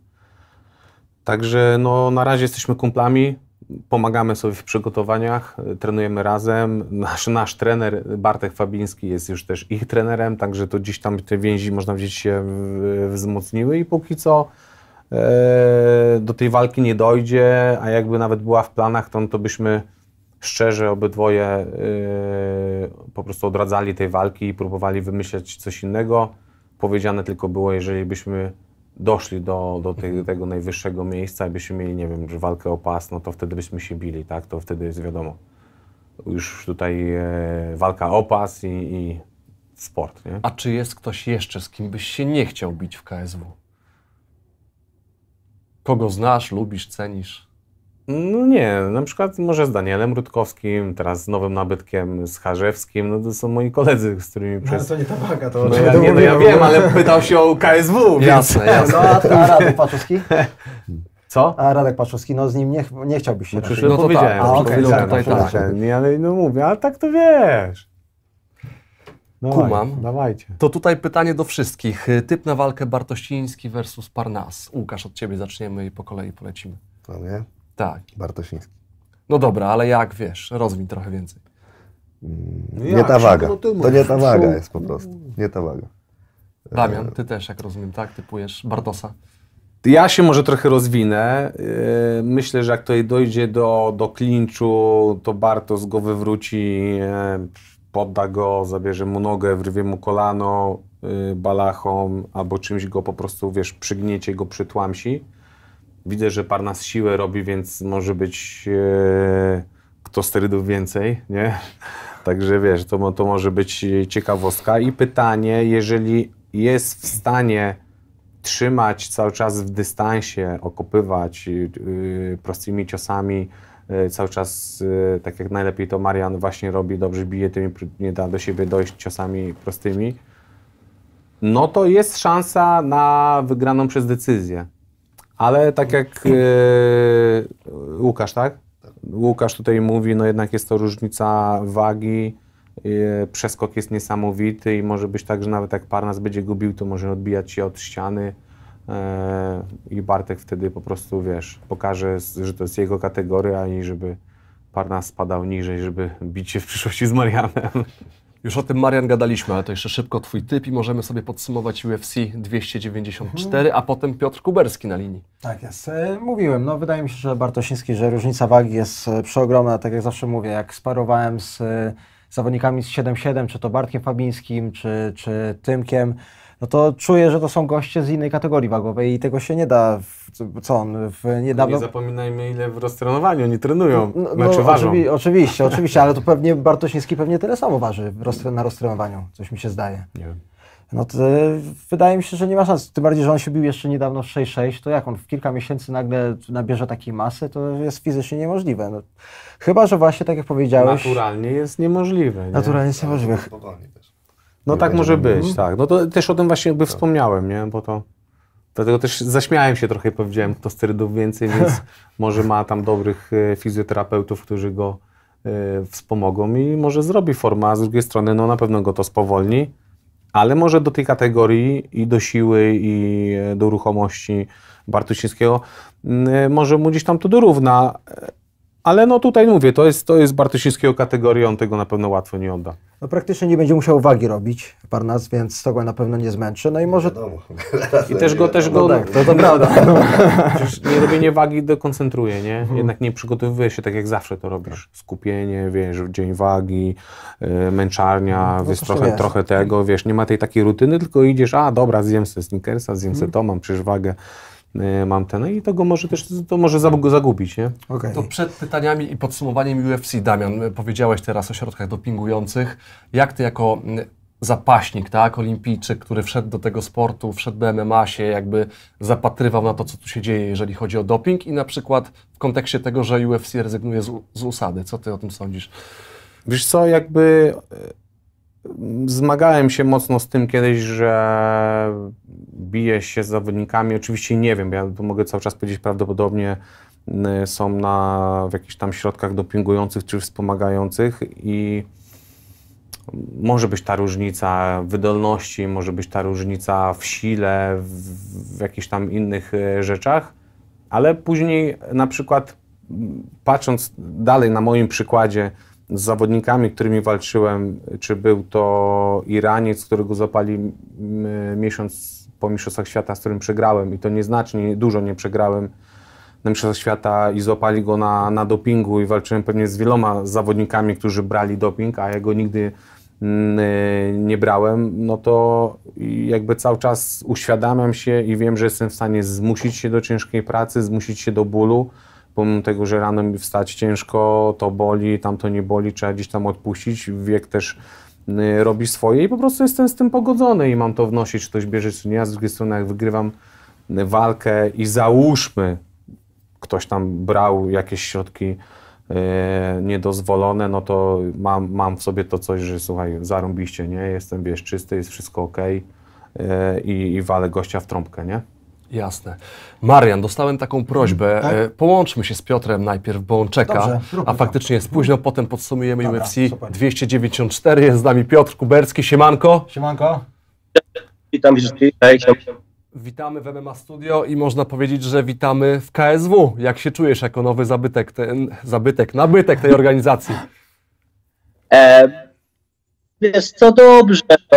także no na razie jesteśmy kumplami, pomagamy sobie w przygotowaniach, trenujemy razem. Nasz, nasz trener Bartek Fabiński jest już też ich trenerem, także to gdzieś tam te więzi, można powiedzieć, się w- wzmocniły i póki co e, do tej walki nie dojdzie, a jakby nawet była w planach, to, to byśmy szczerze obydwoje e, po prostu odradzali tej walki i próbowali wymyśleć coś innego. Powiedziane tylko było, jeżeli byśmy doszli do, do tej, tego najwyższego miejsca i byśmy mieli, nie wiem, że walkę o pas, no to wtedy byśmy się bili, tak? To wtedy jest wiadomo. Już tutaj e, walka o pas i, i sport, nie? A czy jest ktoś jeszcze, z kim byś się nie chciał bić w K S W? Kogo znasz, lubisz, cenisz? No nie, na przykład może z Danielem Rutkowskim, teraz z nowym nabytkiem, z Charzewskim, no to są moi koledzy, z którymi przez... to nie ta waga, to No ja, nie, no ja wiem, ale pytał się o K S W, więc... Jasne, jasne. No, a, a Radek Paczowski? Co? A Radek Paszowski, no z nim nie, nie chciałbyś się No raczej. przecież No to powiedziałem. tak, a, przed okej, chwilą tak, tutaj no, tak. przepraszam. Nie, ale no mówię, ale tak to wiesz. Dawaj, Kumam. Dawajcie. To tutaj pytanie do wszystkich. Typ na walkę Bartosiński versus Parnas. Łukasz, od ciebie zaczniemy i po kolei polecimy. To nie? Tak. Bartosiński. No dobra, ale jak wiesz, rozwiń trochę więcej. No Nie jak ta się waga. to ty To mówisz? nie ta waga jest po prostu. Nie ta waga. Damian, ty też, jak rozumiem, tak? Typujesz Bartosa. Ja się może trochę rozwinę. Yy, Myślę, że jak tutaj dojdzie do, do klinczu, to Bartosz go wywróci, yy, podda go, zabierze mu nogę, wyrwie mu kolano yy, balachą albo czymś go po prostu, wiesz, przygniecie go, przytłamsi. Widzę, że Parnas siłę robi, więc może być yy, kto sterydów więcej, nie? Także wiesz, to, mo- to może być ciekawostka. I pytanie, jeżeli jest w stanie trzymać cały czas w dystansie, okopywać yy, prostymi ciosami, yy, cały czas, yy, tak jak najlepiej to Marian właśnie robi, dobrze bije tymi, pr- nie da do siebie dojść ciosami prostymi, no to jest szansa na wygraną przez decyzję. Ale tak jak yy, Łukasz, tak? Łukasz tutaj mówi, no jednak jest to różnica wagi, yy, przeskok jest niesamowity i może być tak, że nawet jak Parnas będzie go bił, to może odbijać się od ściany yy, i Bartek wtedy po prostu, wiesz, pokaże, że to jest jego kategoria i żeby Parnas spadał niżej, żeby bić się w przyszłości z Marianem. Już o tym, Marian, gadaliśmy, ale to jeszcze szybko twój typ i możemy sobie podsumować U F C dwieście dziewięćdziesiąt cztery, a potem Piotr Kuberski na linii. Tak jest. E, Mówiłem, no wydaje mi się, że Bartosiński, że różnica wagi jest e, przeogromna, tak jak zawsze mówię, jak sparowałem z e, zawodnikami z siedem siedem, czy to Bartkiem Fabińskim, czy, czy Tymkiem, no to czuję, że to są goście z innej kategorii wagowej i tego się nie da, w, co on, w niedawno... Nie zapominajmy, ile w roztrenowaniu oni trenują, No, znaczy no, ważą. oczywi- oczywiście, oczywiście, ale to pewnie Bartosiński pewnie tyle samo waży w roztre- na roztrenowaniu, coś mi się zdaje. Nie wiem. No to e, wydaje mi się, że nie ma szans. Tym bardziej, że on się bił jeszcze niedawno w sześć sześć, to jak on w kilka miesięcy nagle nabierze takiej masy, to jest fizycznie niemożliwe. No, chyba, że właśnie tak jak powiedziałeś, Naturalnie jest niemożliwe. Nie? naturalnie jest niemożliwe. Powolnie też. No Nie tak będzie może problemu. być, tak. No to też o tym właśnie jakby wspomniałem, nie? Bo to... Dlatego też zaśmiałem się trochę i powiedziałem, kto sterydów więcej, więc może ma tam dobrych e, fizjoterapeutów, którzy go e, wspomogą i może zrobi formę, a z drugiej strony no na pewno go to spowolni, ale może do tej kategorii i do siły i e, do ruchomości Bartosińskiego e, może mu gdzieś tam to dorówna, e, ale no tutaj mówię, to jest, to jest Bartosińskiego kategoria, on tego na pewno łatwo nie odda. No praktycznie nie będzie musiał wagi robić Parnas, więc to go na pewno nie zmęczy. No i może... Wiadomo. I też go, też go, No tak, to, to prawda. przecież nie robienie wagi dekoncentruje, nie? Jednak nie przygotowuje się tak jak zawsze to robisz. Skupienie, wiesz, w dzień wagi, yy, męczarnia, No wiesz, to trochę, jest. trochę tego, wiesz, nie ma tej takiej rutyny, tylko idziesz, a dobra, zjem sobie Snickersa, zjem sobie to, mam przecież wagę, yy, mam ten, no i to go może też, to może zab- zagubić, nie? Okej. To przed pytaniami i podsumowaniem U F C, Damian, powiedziałeś teraz o środkach dopingujących. Jak ty jako mm, zapaśnik, tak, olimpijczyk, który wszedł do tego sportu, wszedł do M M A, się jakby zapatrywał na to, co tu się dzieje, jeżeli chodzi o doping i na przykład w kontekście tego, że U F C rezygnuje z, u- z usady. Co ty o tym sądzisz? Wiesz co, jakby e, zmagałem się mocno z tym kiedyś, że biję się z zawodnikami, oczywiście nie wiem, ja to mogę cały czas powiedzieć, prawdopodobnie y, są na, w jakichś tam środkach dopingujących czy wspomagających i może być ta różnica w wydolności, może być ta różnica w sile, w, w jakichś tam innych e, rzeczach, ale później na przykład m, patrząc dalej na moim przykładzie z zawodnikami, którymi walczyłem, czy był to Iraniec, którego zapali m, miesiąc po Mistrzostwach Świata, z którym przegrałem i to nieznacznie, dużo nie przegrałem na Mistrzostwach Świata i złapali go na, na dopingu i walczyłem pewnie z wieloma zawodnikami, którzy brali doping, a ja go nigdy mm, nie brałem, no to jakby cały czas uświadamiam się i wiem, że jestem w stanie zmusić się do ciężkiej pracy, zmusić się do bólu, pomimo tego, że rano mi wstać ciężko, to boli, tamto nie boli, trzeba gdzieś tam odpuścić, wiek też y, robi swoje i po prostu jestem z tym pogodzony i mam to wnosić, czy ktoś bierze, czy nie, a z drugiej strony jak wygrywam walkę i załóżmy, ktoś tam brał jakieś środki e, niedozwolone, no to mam, mam w sobie to coś, że słuchaj, zarąbiście, nie? Jestem, wiesz, czysty, jest wszystko okej e, i, i walę gościa w trąbkę, nie? Jasne. Marian, dostałem taką prośbę. Tak? E, Połączmy się z Piotrem najpierw, bo on czeka, Dobrze, zróbmy a to. faktycznie jest późno, potem podsumujemy Dobra, U F C super. dwieście dziewięćdziesiąt cztery. Jest z nami Piotr Kuberski. Siemanko. Siemanko. Witam wszystkich. Cześć. Witamy w M M A Studio i można powiedzieć, że witamy w K S W. Jak się czujesz jako nowy zabytek, ten, zabytek, nabytek tej organizacji? E, jest to dobrze. To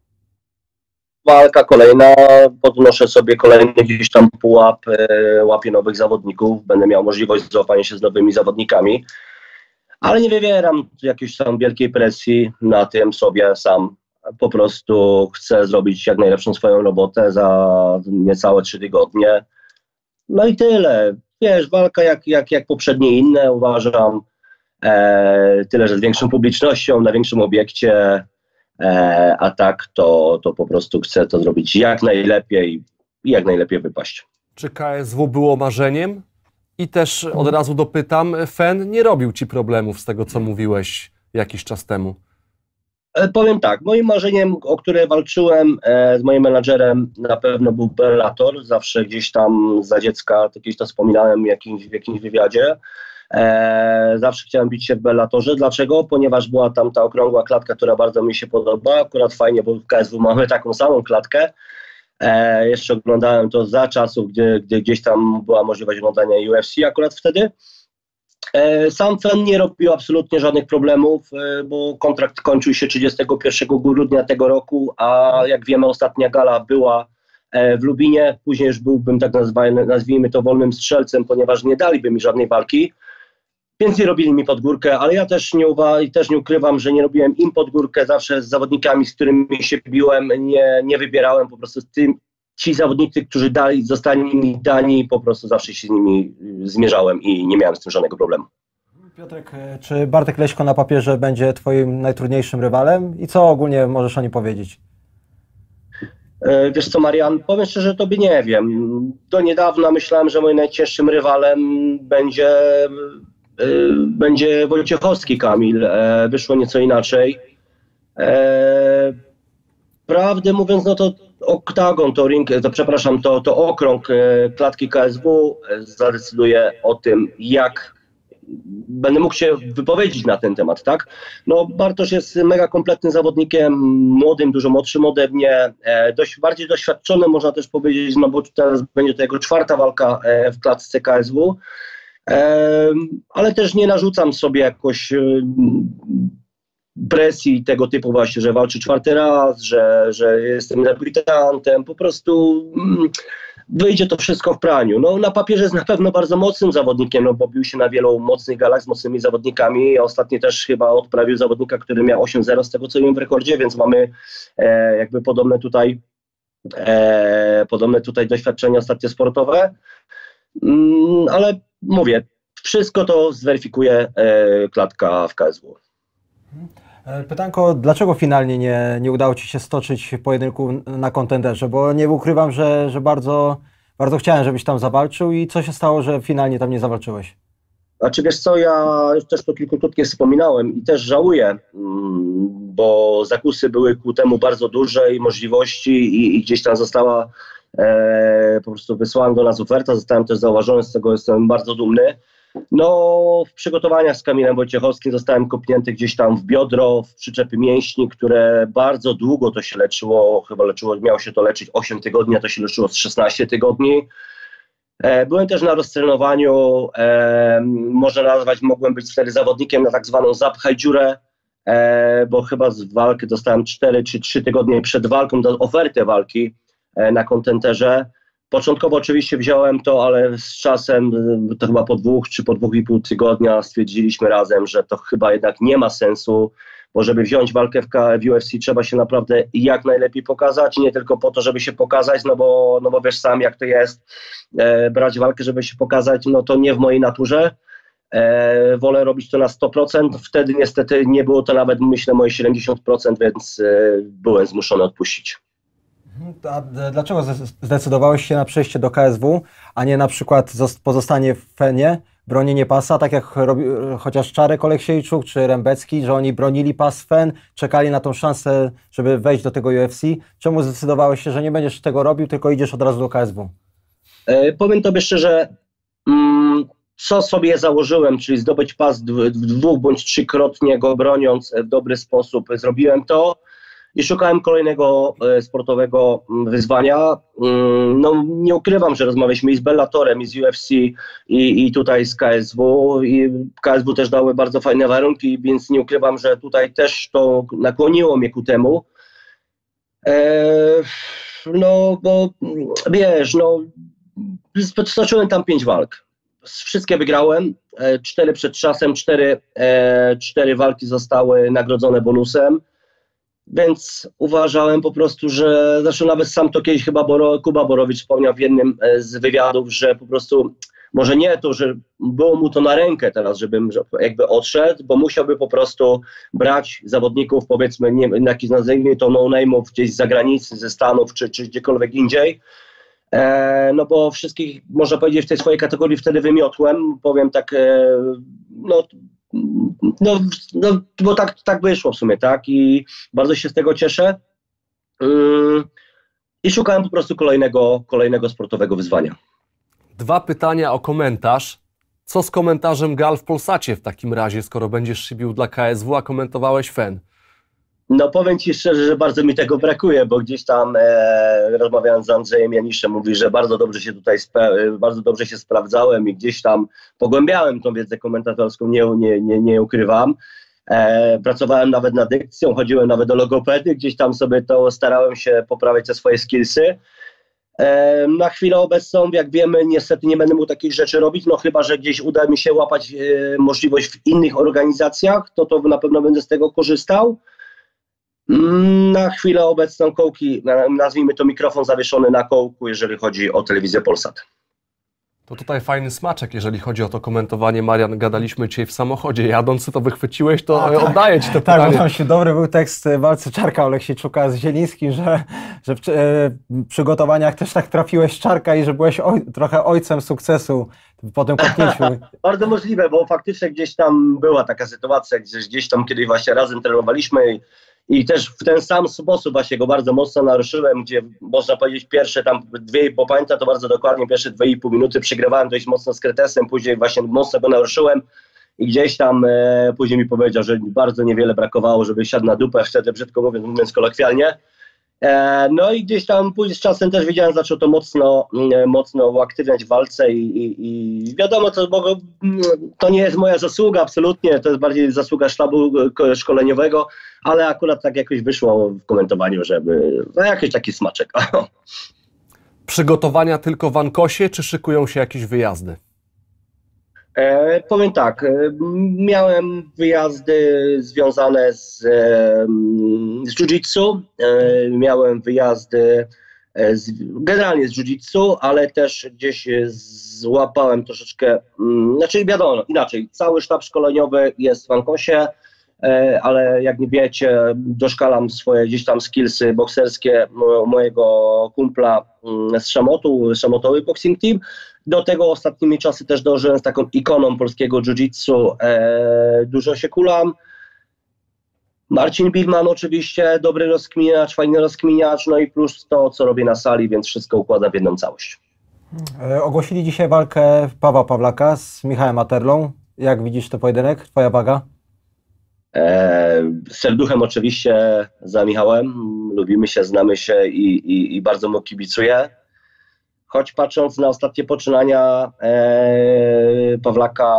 walka kolejna. Podnoszę sobie kolejny gdzieś tam pułap, e, łapię nowych zawodników. Będę miał możliwość złapania się z nowymi zawodnikami. Ale nie wywieram jakiejś tam wielkiej presji na tym sobie sam. Po prostu chcę zrobić jak najlepszą swoją robotę za niecałe trzy tygodnie. No i tyle. Wiesz, walka jak, jak, jak poprzednie inne, uważam. E, tyle, że z większą publicznością, na większym obiekcie, e, a tak to, to po prostu chcę to zrobić jak najlepiej i jak najlepiej wypaść. Czy K S W było marzeniem? I też od razu dopytam, Fen nie robił Ci problemów z tego, co mówiłeś jakiś czas temu? E, powiem tak, moim marzeniem, o które walczyłem e, z moim menadżerem, na pewno był Bellator. Zawsze gdzieś tam za dziecka, to gdzieś to wspominałem w jakimś, w jakimś wywiadzie. E, zawsze chciałem bić się w Bellatorze. Dlaczego? Ponieważ była tam ta okrągła klatka, która bardzo mi się podoba. Akurat fajnie, bo w K S W mamy taką samą klatkę. E, jeszcze oglądałem to za czasów, gdy, gdy gdzieś tam była możliwość oglądania U F C akurat wtedy. E, sam Fen nie robił absolutnie żadnych problemów, e, bo kontrakt kończył się trzydziestego pierwszego grudnia tego roku, a jak wiemy ostatnia gala była e, w Lubinie. Później już byłbym, tak nazwany, nazwijmy to, wolnym strzelcem, ponieważ nie daliby mi żadnej walki. Więc nie robili mi pod górkę, ale ja też nie, uwa- też nie ukrywam, że nie robiłem im pod górkę. Zawsze z zawodnikami, z którymi się biłem, nie, nie wybierałem po prostu z tym. Ci zawodnicy, którzy dali, zostali mi dani, po prostu zawsze się z nimi zmierzałem i nie miałem z tym żadnego problemu. Piotrek, czy Bartek Leśko na papierze będzie twoim najtrudniejszym rywalem i co ogólnie możesz o nim powiedzieć? E, Wiesz co, Marian, powiem szczerze, tobie nie wiem. Do niedawna myślałem, że moim najcięższym rywalem będzie, e, będzie Wojciechowski Kamil. E, Wyszło nieco inaczej. E, Prawdę mówiąc, no to oktagon, to ring, to przepraszam, to, to okrąg e, klatki K S W zadecyduje o tym, jak będę mógł się wypowiedzieć na ten temat, tak? No Bartosz jest mega kompletnym zawodnikiem, młodym, dużo młodszym ode mnie, e, dość bardziej doświadczonym, można też powiedzieć, no bo teraz będzie to jego czwarta walka e, w klatce K S W, e, ale też nie narzucam sobie jakoś e, presji tego typu właśnie, że walczy czwarty raz, że, że jestem debiutantem, po prostu mm, wyjdzie to wszystko w praniu. No na papierze jest na pewno bardzo mocnym zawodnikiem, no bo bił się na wielu mocnych galach z mocnymi zawodnikami, ostatnio też chyba odprawił zawodnika, który miał osiem zero z tego co wiem w rekordzie, więc mamy e, jakby podobne tutaj e, podobne tutaj doświadczenia ostatnio sportowe, mm, ale mówię, wszystko to zweryfikuje e, klatka w K S W. Pytanko, dlaczego finalnie nie, nie udało Ci się stoczyć pojedynku na kontenderze? Bo nie ukrywam, że, że bardzo, bardzo chciałem, żebyś tam zawalczył i co się stało, że finalnie tam nie zawalczyłeś? Znaczy wiesz co, ja już też to kilkukrotnie wspominałem i też żałuję, bo zakusy były ku temu bardzo duże i możliwości i, i gdzieś tam została e, po prostu wysłana do nas oferta, zostałem też zauważony, z tego jestem bardzo dumny. No w przygotowaniach z Kamilem Wojciechowskim zostałem kopnięty gdzieś tam w biodro, w przyczepy mięśni, które bardzo długo to się leczyło, chyba leczyło, miało się to leczyć osiem tygodni, a to się leczyło z szesnaście tygodni. E, byłem też na roztrenowaniu, e, można nazwać, mogłem być wtedy zawodnikiem na tak zwaną zapchaj dziurę, e, bo chyba z walki dostałem cztery czy trzy tygodnie przed walką do ofertę walki e, na kontenterze. Początkowo oczywiście wziąłem to, ale z czasem, to chyba po dwóch czy po dwóch i pół tygodnia stwierdziliśmy razem, że to chyba jednak nie ma sensu, bo żeby wziąć walkę w, K- w U F C trzeba się naprawdę jak najlepiej pokazać, nie tylko po to, żeby się pokazać, no bo, no bo wiesz sam jak to jest, e, brać walkę, żeby się pokazać, no to nie w mojej naturze. E, wolę robić to na sto procent, wtedy niestety nie było to nawet, myślę, moje siedemdziesiąt procent, więc e, byłem zmuszony odpuścić. A dlaczego zdecydowałeś się na przejście do K S W, a nie na przykład pozostanie w Fenie, bronienie pasa, tak jak robi, chociaż Czarek Oleksiejczuk czy Rembecki, że oni bronili pas Fen, czekali na tą szansę, żeby wejść do tego U F C. Czemu zdecydowałeś się, że nie będziesz tego robił, tylko idziesz od razu do K S W? E, powiem Tobie szczerze, mm, co sobie założyłem, czyli zdobyć pas dw- dwóch bądź trzykrotnie go broniąc w dobry sposób. Zrobiłem to i szukałem kolejnego e, sportowego mm, wyzwania. Mm, no, nie ukrywam, że rozmawialiśmy i z Bellatorem, i z U F C, i, i tutaj z K S W. I K S W też dały bardzo fajne warunki, więc nie ukrywam, że tutaj też to nakłoniło mnie ku temu. E, no, bo mm, wiesz, no, stoczyłem tam pięć walk. Wszystkie wygrałem, e, cztery przed czasem, cztery, e, cztery walki zostały nagrodzone bonusem, więc uważałem po prostu, że, zresztą nawet sam to kiedyś chyba Boro, Kuba Borowicz wspomniał w jednym e, z wywiadów, że po prostu, może nie to, że było mu to na rękę teraz, żebym że jakby odszedł, bo musiałby po prostu brać zawodników, powiedzmy, nie wiem, jakiś nazwijmy to no-name'ów gdzieś z zagranicy, ze Stanów, czy, czy gdziekolwiek indziej. E, no bo wszystkich, można powiedzieć, w tej swojej kategorii wtedy wymiotłem, powiem tak, e, no, no, no bo tak, tak wyszło w sumie, tak, i bardzo się z tego cieszę. Ym, I szukałem po prostu kolejnego, kolejnego sportowego wyzwania. Dwa pytania o komentarz. Co z komentarzem Gal w Polsacie w takim razie, skoro będziesz szybił dla K S W, a komentowałeś F E N? No powiem Ci szczerze, że bardzo mi tego brakuje, bo gdzieś tam e, rozmawiając z Andrzejem Janiszem, mówi, że bardzo dobrze się tutaj spe, bardzo dobrze się sprawdzałem i gdzieś tam pogłębiałem tą wiedzę komentatorską, nie, nie, nie, nie ukrywam. E, pracowałem nawet nad dykcją, chodziłem nawet do logopedy, gdzieś tam sobie to starałem się poprawiać te swoje skillsy. E, na chwilę obecną, jak wiemy, niestety nie będę mógł takich rzeczy robić, no chyba że gdzieś uda mi się łapać e, możliwość w innych organizacjach, to to na pewno będę z tego korzystał. Na chwilę obecną kołki, nazwijmy to mikrofon zawieszony na kołku, jeżeli chodzi o telewizję Polsat. To tutaj fajny smaczek, jeżeli chodzi o to komentowanie. Marian, gadaliśmy dzisiaj w samochodzie jadąc, to wychwyciłeś, to A, tak. oddaję Ci to Tak, pytanie. bo tam się dobry był tekst w walce Czarka Oleksiejczuka z Zielińskim, że, że w e, przygotowaniach też tak trafiłeś Czarka i że byłeś oj, trochę ojcem sukcesu po tym kopnięciu. Bardzo możliwe, bo faktycznie gdzieś tam była taka sytuacja, gdzieś, gdzieś tam kiedyś właśnie razem trenowaliśmy i, i też w ten sam sposób właśnie go bardzo mocno naruszyłem, gdzie można powiedzieć pierwsze tam dwie, bo pamiętam to bardzo dokładnie, pierwsze dwie i pół minuty przegrywałem dość mocno z Kretesem, później właśnie mocno go naruszyłem i gdzieś tam e, później mi powiedział, że bardzo niewiele brakowało, żeby siadł na dupę, wtedy brzydko mówiąc, mówiąc kolokwialnie. E, no i gdzieś tam później z czasem też widziałem, zaczął to mocno, e, mocno uaktywniać w walce i, i, i wiadomo, to, bo, to nie jest moja zasługa absolutnie, to jest bardziej zasługa sztabu szkoleniowego, ale akurat tak jakoś wyszło w komentowaniu, żeby no jakiś taki smaczek. Przygotowania tylko w Ankosie, czy szykują się jakieś wyjazdy? E, powiem tak, e, miałem wyjazdy związane z, e, z jiu-jitsu, e, miałem wyjazdy e, z, generalnie z jiu-jitsu, ale też gdzieś złapałem troszeczkę, mm, znaczy wiadomo, inaczej, cały sztab szkoleniowy jest w Ankosie, e, ale jak nie wiecie, doszkalam swoje gdzieś tam skillsy bokserskie mo, mojego kumpla mm, z Szamotu, Szamotowy Boxing Team. Do tego ostatnimi czasy też dążyłem z taką ikoną polskiego jiu-jitsu, e, dużo się kulam. Marcin Bigman oczywiście, dobry rozkminiacz, fajny rozkminiacz, no i plus to, co robię na sali, więc wszystko układa w jedną całość. E, ogłosili dzisiaj walkę Pawła Pawlaka z Michałem Aterlą. Jak widzisz ten pojedynek? Twoja waga? E, serduchem oczywiście za Michałem, lubimy się, znamy się i, i, i bardzo mu kibicuję. Choć patrząc na ostatnie poczynania e, Pawlaka,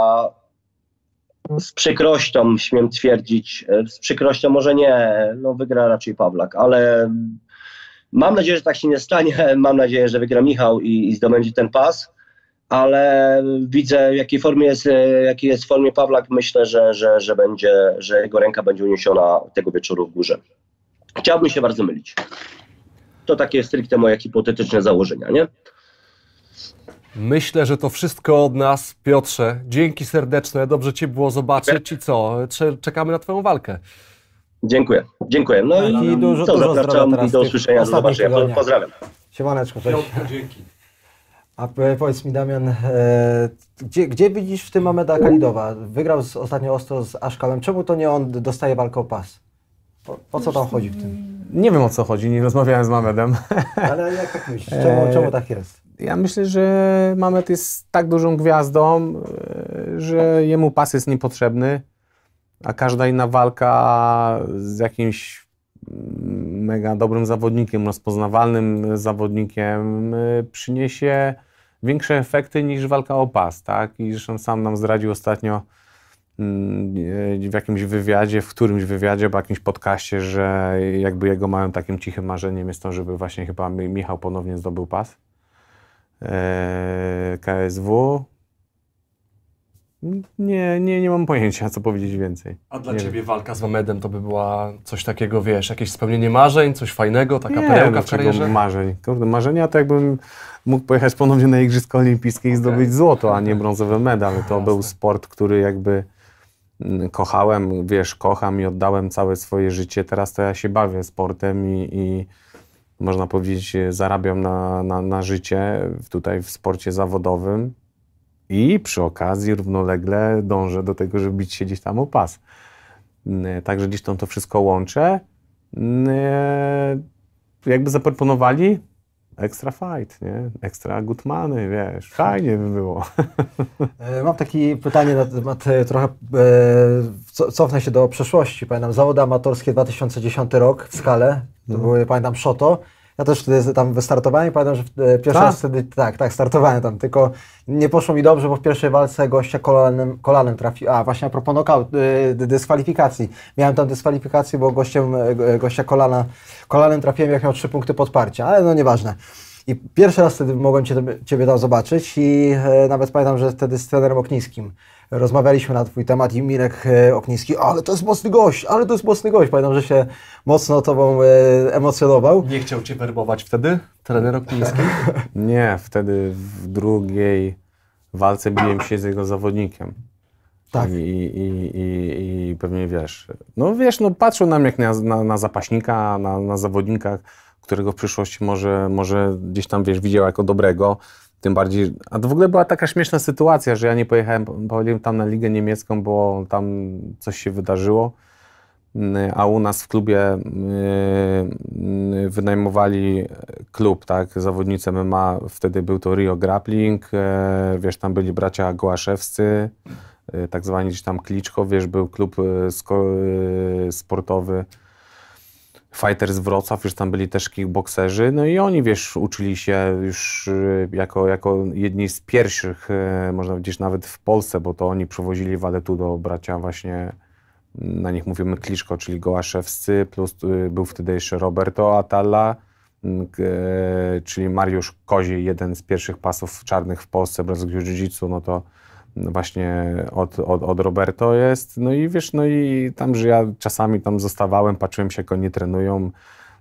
z przykrością śmiem twierdzić, z przykrością może nie, no wygra raczej Pawlak, ale mam nadzieję, że tak się nie stanie, mam nadzieję, że wygra Michał i, i zdobędzie ten pas, ale widzę w jakiej formie jest, jakiej jest w formie Pawlak, myślę, że, że, że, będzie, że jego ręka będzie uniesiona tego wieczoru w górze. Chciałbym się bardzo mylić. To takie stricte moje hipotetyczne założenia, nie? Myślę, że to wszystko od nas. Piotrze, dzięki serdeczne, dobrze Cię było zobaczyć i co? Czekamy na Twoją walkę. Dziękuję, dziękuję. No i, i dużo, co, dużo zapraszam i do usłyszenia, do ostatnich zobaczenia. tygodniach. Pozdrawiam. Siemaneczko, cześć. Dzięki. A powiedz mi, Damian, e, gdzie, gdzie widzisz w tym Mameda Khalidowa? Wygrał z, ostatnio ostro z Ashkalem. Czemu to nie on dostaje walkę o pas? O, o co tam chodzi w tym? Nie wiem, o co chodzi, nie rozmawiałem z Mamedem. Ale jak tak myślisz? Czemu, czemu tak jest? Ja myślę, że Mamet jest tak dużą gwiazdą, że jemu pas jest niepotrzebny, a każda inna walka z jakimś mega dobrym zawodnikiem, rozpoznawalnym zawodnikiem przyniesie większe efekty niż walka o pas, tak? I zresztą sam nam zdradził ostatnio w jakimś wywiadzie, w którymś wywiadzie, w jakimś podcaście, że jakby jego małym takim cichym marzeniem jest to, żeby właśnie chyba Michał ponownie zdobył pas K S W. Nie, nie, nie mam pojęcia, co powiedzieć więcej. A dla nie Ciebie wiem. walka z Mamedem to by była coś takiego, wiesz, jakieś spełnienie marzeń, coś fajnego, taka Nie, perełka w dlaczego karierze? marzeń. Kurde, marzenia to jakbym mógł pojechać ponownie na Igrzyska Olimpijskie i Okay. zdobyć złoto, a nie brązowy medal. To Jasne. był sport, który jakby kochałem, wiesz, kocham i oddałem całe swoje życie. Teraz to ja się bawię sportem i, i można powiedzieć, zarabiam na, na, na życie tutaj w sporcie zawodowym i przy okazji równolegle dążę do tego, żeby bić się gdzieś tam o pas. Także gdzieś tam to wszystko łączę. Jakby zaproponowali extra fight, nie? Extra good money, wiesz, fajnie by było. Mam takie pytanie na temat trochę, e, cofnę się do przeszłości. Pamiętam zawody amatorskie dwa tysiące dziesiąty rok w Skale, to No. były, pamiętam, Szoto. Ja też wtedy tam wystartowałem i pamiętam, że pierwszy Tak? raz wtedy, tak, tak, startowałem tam, tylko nie poszło mi dobrze, bo w pierwszej walce gościa kolanem, kolanem trafił, a właśnie a propos nokaut, y, dyskwalifikacji. Miałem tam dyskwalifikację, bo gościem, y, gościa kolana, kolanem trafiłem, jak miał trzy punkty podparcia, ale no nieważne. I pierwszy raz wtedy mogłem cię, Ciebie tam zobaczyć i e, nawet pamiętam, że wtedy z trenerem Okniskim rozmawialiśmy na Twój temat i Mirek e, Okniski, ale to jest mocny gość, ale to jest mocny gość. Pamiętam, że się mocno Tobą e, emocjonował. Nie chciał Cię werbować wtedy, trener Okniński? Nie, wtedy w drugiej walce biłem się z jego zawodnikiem. Tak. I, i, i, i pewnie wiesz, no wiesz, no patrzył na mnie jak na, na, na zapaśnika, na, na zawodnika, którego w przyszłości może, może gdzieś tam, wiesz, widział jako dobrego. Tym bardziej, a to w ogóle była taka śmieszna sytuacja, że ja nie pojechałem, pojechałem tam na ligę niemiecką, bo tam coś się wydarzyło, a u nas w klubie wynajmowali klub, tak, zawodnicy M M A, wtedy był to Rio Grappling, wiesz, tam byli bracia Gołaszewscy, tak zwani gdzieś tam Kliczko, wiesz, był klub sportowy Fighters Wrocław, już tam byli też kickbokserzy, no i oni, wiesz, uczyli się już jako, jako jedni z pierwszych, można powiedzieć, nawet w Polsce, bo to oni przywozili Waletu do bracia właśnie, na nich mówimy Kliczko, czyli Gołaszewscy, plus był wtedy jeszcze Roberto Atalla, czyli Mariusz Koziej, jeden z pierwszych pasów czarnych w Polsce, brazylijskiego jiu-jitsu, no to właśnie od, od, od Roberto jest, no i wiesz, no i tam, że ja czasami tam zostawałem, patrzyłem się, jak oni trenują,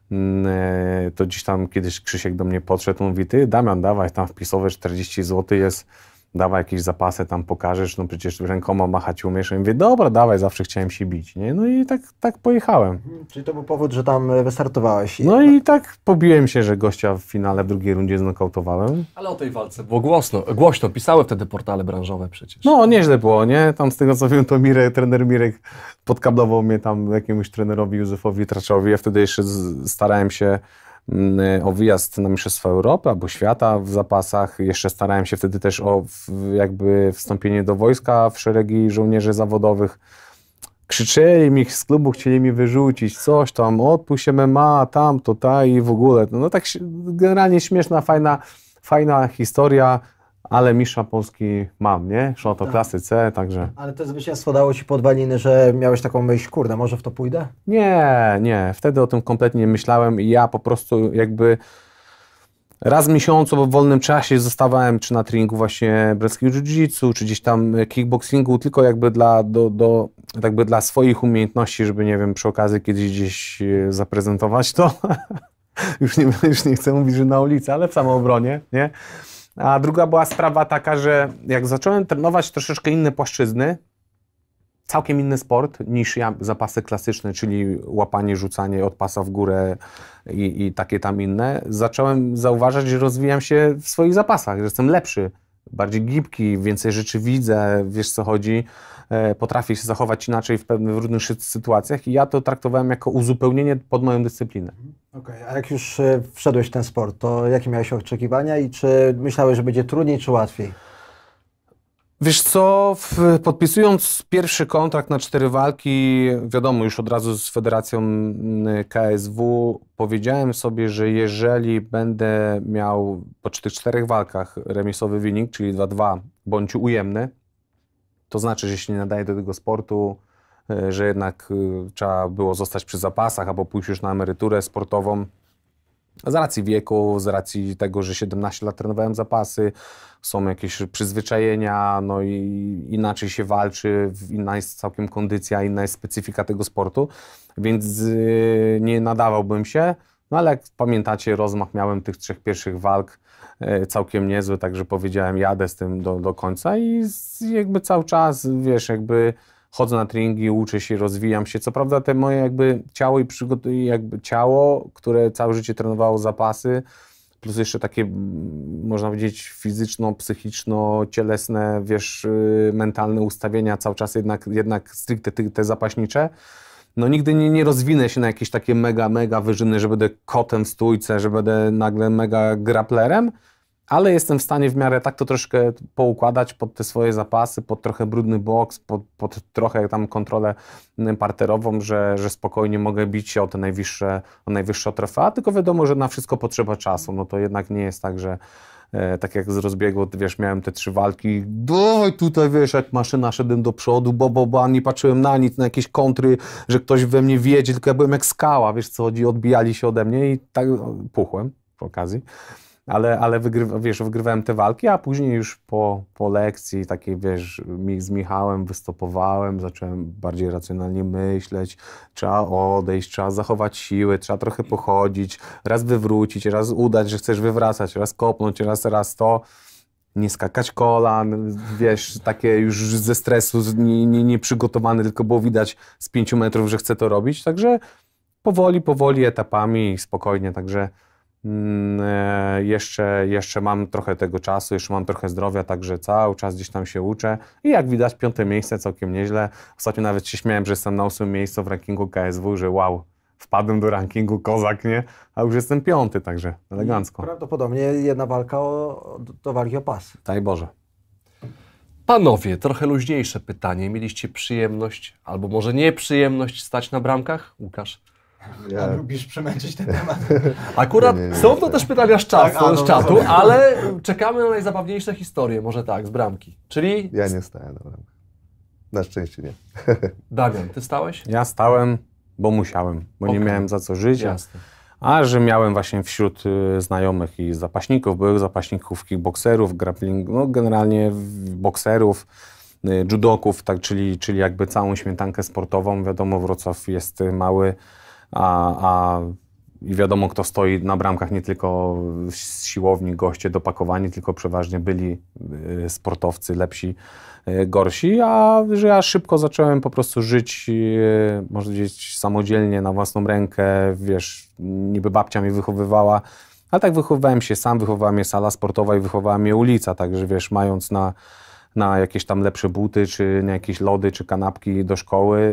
to gdzieś tam kiedyś Krzysiek do mnie podszedł, mówi, ty Damian, dawaj, tam wpisowe czterdzieści złotych jest, dawaj jakieś zapasy, tam pokażesz, no przecież rękoma machać umiesz. Ja mówię, dobra, dawaj, zawsze chciałem się bić, nie? No i tak, tak pojechałem. Czyli to był powód, że tam wystartowałeś. No i tak pobiłem się, że gościa w finale w drugiej rundzie znokautowałem. Ale o tej walce było głośno, głośno, pisały wtedy portale branżowe przecież. No, nieźle było, nie? Tam z tego co wiem, to Mirek, trener Mirek podkablował mnie tam jakiemuś trenerowi Józefowi Traczowi. Ja wtedy jeszcze z, starałem się mm, o wyjazd na Mistrzostwa Europy albo świata w zapasach. Jeszcze starałem się wtedy też o w, jakby wstąpienie do wojska w szeregi żołnierzy zawodowych. Krzyczeli mi z klubu, chcieli mi wyrzucić coś tam, odpuść M M A, tam, to, ta i w ogóle. No tak generalnie śmieszna, fajna, fajna historia. Ale mistrza Polski mam, nie? Szoto Tak. klasy C, także... Ale to zwycięstwo dało Ci podwaliny, że miałeś taką myśl, kurde, może w to pójdę? Nie, nie. Wtedy o tym kompletnie nie myślałem i ja po prostu jakby raz w miesiącu w wolnym czasie zostawałem czy na treningu właśnie brazylskiego jiu-jitsu, czy gdzieś tam kickboxingu, tylko jakby dla, do, do, jakby dla swoich umiejętności, żeby, nie wiem, przy okazji kiedyś gdzieś zaprezentować to. już, nie, już nie chcę mówić, że na ulicy, ale w samoobronie, nie? A druga była sprawa taka, że jak zacząłem trenować troszeczkę inne płaszczyzny, całkiem inny sport niż ja, zapasy klasyczne, czyli łapanie, rzucanie od pasa w górę i, i takie tam inne, zacząłem zauważać, że rozwijam się w swoich zapasach, że jestem lepszy, bardziej gibki, więcej rzeczy widzę, wiesz co chodzi, e, potrafię się zachować inaczej w pewnych różnych sytuacjach i ja to traktowałem jako uzupełnienie pod moją dyscyplinę. Okej, a jak już e, wszedłeś w ten sport, to jakie miałeś oczekiwania i czy myślałeś, że będzie trudniej czy łatwiej? Wiesz co, w, podpisując pierwszy kontrakt na cztery walki, wiadomo, już od razu z Federacją K S W powiedziałem sobie, że jeżeli będę miał po tych czterech walkach remisowy wynik, czyli dwa dwa, bądź ujemny, to znaczy, że się nie nadaje do tego sportu, że jednak trzeba było zostać przy zapasach albo pójść już na emeryturę sportową. Z racji wieku, z racji tego, że siedemnaście lat trenowałem zapasy, są jakieś przyzwyczajenia, no i inaczej się walczy, inna jest całkiem kondycja, inna jest specyfika tego sportu, więc yy, nie nadawałbym się. No ale jak pamiętacie, rozmach miałem tych trzech pierwszych walk yy, całkiem niezły, także powiedziałem, jadę z tym do, do końca i z, jakby cały czas, wiesz, jakby chodzę na treningi, uczę się, rozwijam się. Co prawda te moje jakby ciało i przygotuję jakby ciało, które całe życie trenowało zapasy, plus jeszcze takie, można powiedzieć, fizyczno-psychiczno-cielesne, wiesz, mentalne ustawienia, cały czas jednak, jednak stricte te, te zapaśnicze. No nigdy nie, nie rozwinę się na jakieś takie mega, mega wyżyny, że będę kotem w stójce, że będę nagle mega grapplerem, ale jestem w stanie w miarę tak to troszkę poukładać pod te swoje zapasy, pod trochę brudny boks, pod, pod trochę tam kontrolę parterową, że, że spokojnie mogę bić się o te najwyższe, o najwyższe trofea, tylko wiadomo, że na wszystko potrzeba czasu, no to jednak nie jest tak, że e, tak jak z rozbiegu, wiesz, miałem te trzy walki, dawaj tutaj, wiesz, jak maszyna, szedłem do przodu, bo, bo, bo, nie patrzyłem na nic, na jakieś kontry, że ktoś we mnie wiedzie, tylko ja byłem jak skała, wiesz co chodzi, odbijali się ode mnie i tak puchłem przy okazji. Ale, ale wygrywa, wiesz, wygrywałem te walki, a później już po, po lekcji takiej, wiesz, z Michałem wystopowałem, zacząłem bardziej racjonalnie myśleć, trzeba odejść, trzeba zachować siły, trzeba trochę pochodzić, raz wywrócić, raz udać, że chcesz wywracać, raz kopnąć, raz, raz to, nie skakać kolan, wiesz, takie już ze stresu nie, nie, nie przygotowane, tylko było widać z pięciu metrów, że chcę to robić, także powoli, powoli, etapami, spokojnie, także Jeszcze, jeszcze mam trochę tego czasu, jeszcze mam trochę zdrowia, także cały czas gdzieś tam się uczę i jak widać piąte miejsce całkiem nieźle. Ostatnio nawet się śmiałem, że jestem na ósmym miejscu w rankingu K S W, że wow, wpadłem do rankingu kozak, nie? A już jestem piąty, także elegancko. Prawdopodobnie jedna walka o, do walki o pas. Daj Boże. Panowie, trochę luźniejsze pytanie. Mieliście przyjemność, albo może nieprzyjemność stać na bramkach? Łukasz? Ja lubisz przemęczyć ten temat. Akurat nie, nie, nie, są to nie. też pytania z czatu, Tak, a, no, z czatu no, no. ale czekamy na najzabawniejsze historie, może tak, z bramki. Czyli Ja nie stałem na bramkach. Na szczęście nie. Damian, ty stałeś? Ja stałem, bo musiałem, bo nie Okej. miałem za co żyć. Jasne. A że miałem właśnie wśród y, znajomych i zapaśników, byłych zapaśników, kickbokserów, grappling, no generalnie w- bokserów, y, judoków, tak, czyli, czyli jakby całą śmietankę sportową. Wiadomo, Wrocław jest y, mały, a, a i wiadomo, kto stoi na bramkach, nie tylko z siłowni, goście dopakowani, tylko przeważnie byli y, sportowcy lepsi, y, gorsi, a że ja szybko zacząłem po prostu żyć, y, można powiedzieć, samodzielnie, na własną rękę, wiesz, niby babcia mnie wychowywała, ale tak wychowywałem się sam, wychowywała mnie sala sportowa i wychowała mnie ulica, także wiesz, mając na na jakieś tam lepsze buty, czy na jakieś lody, czy kanapki do szkoły,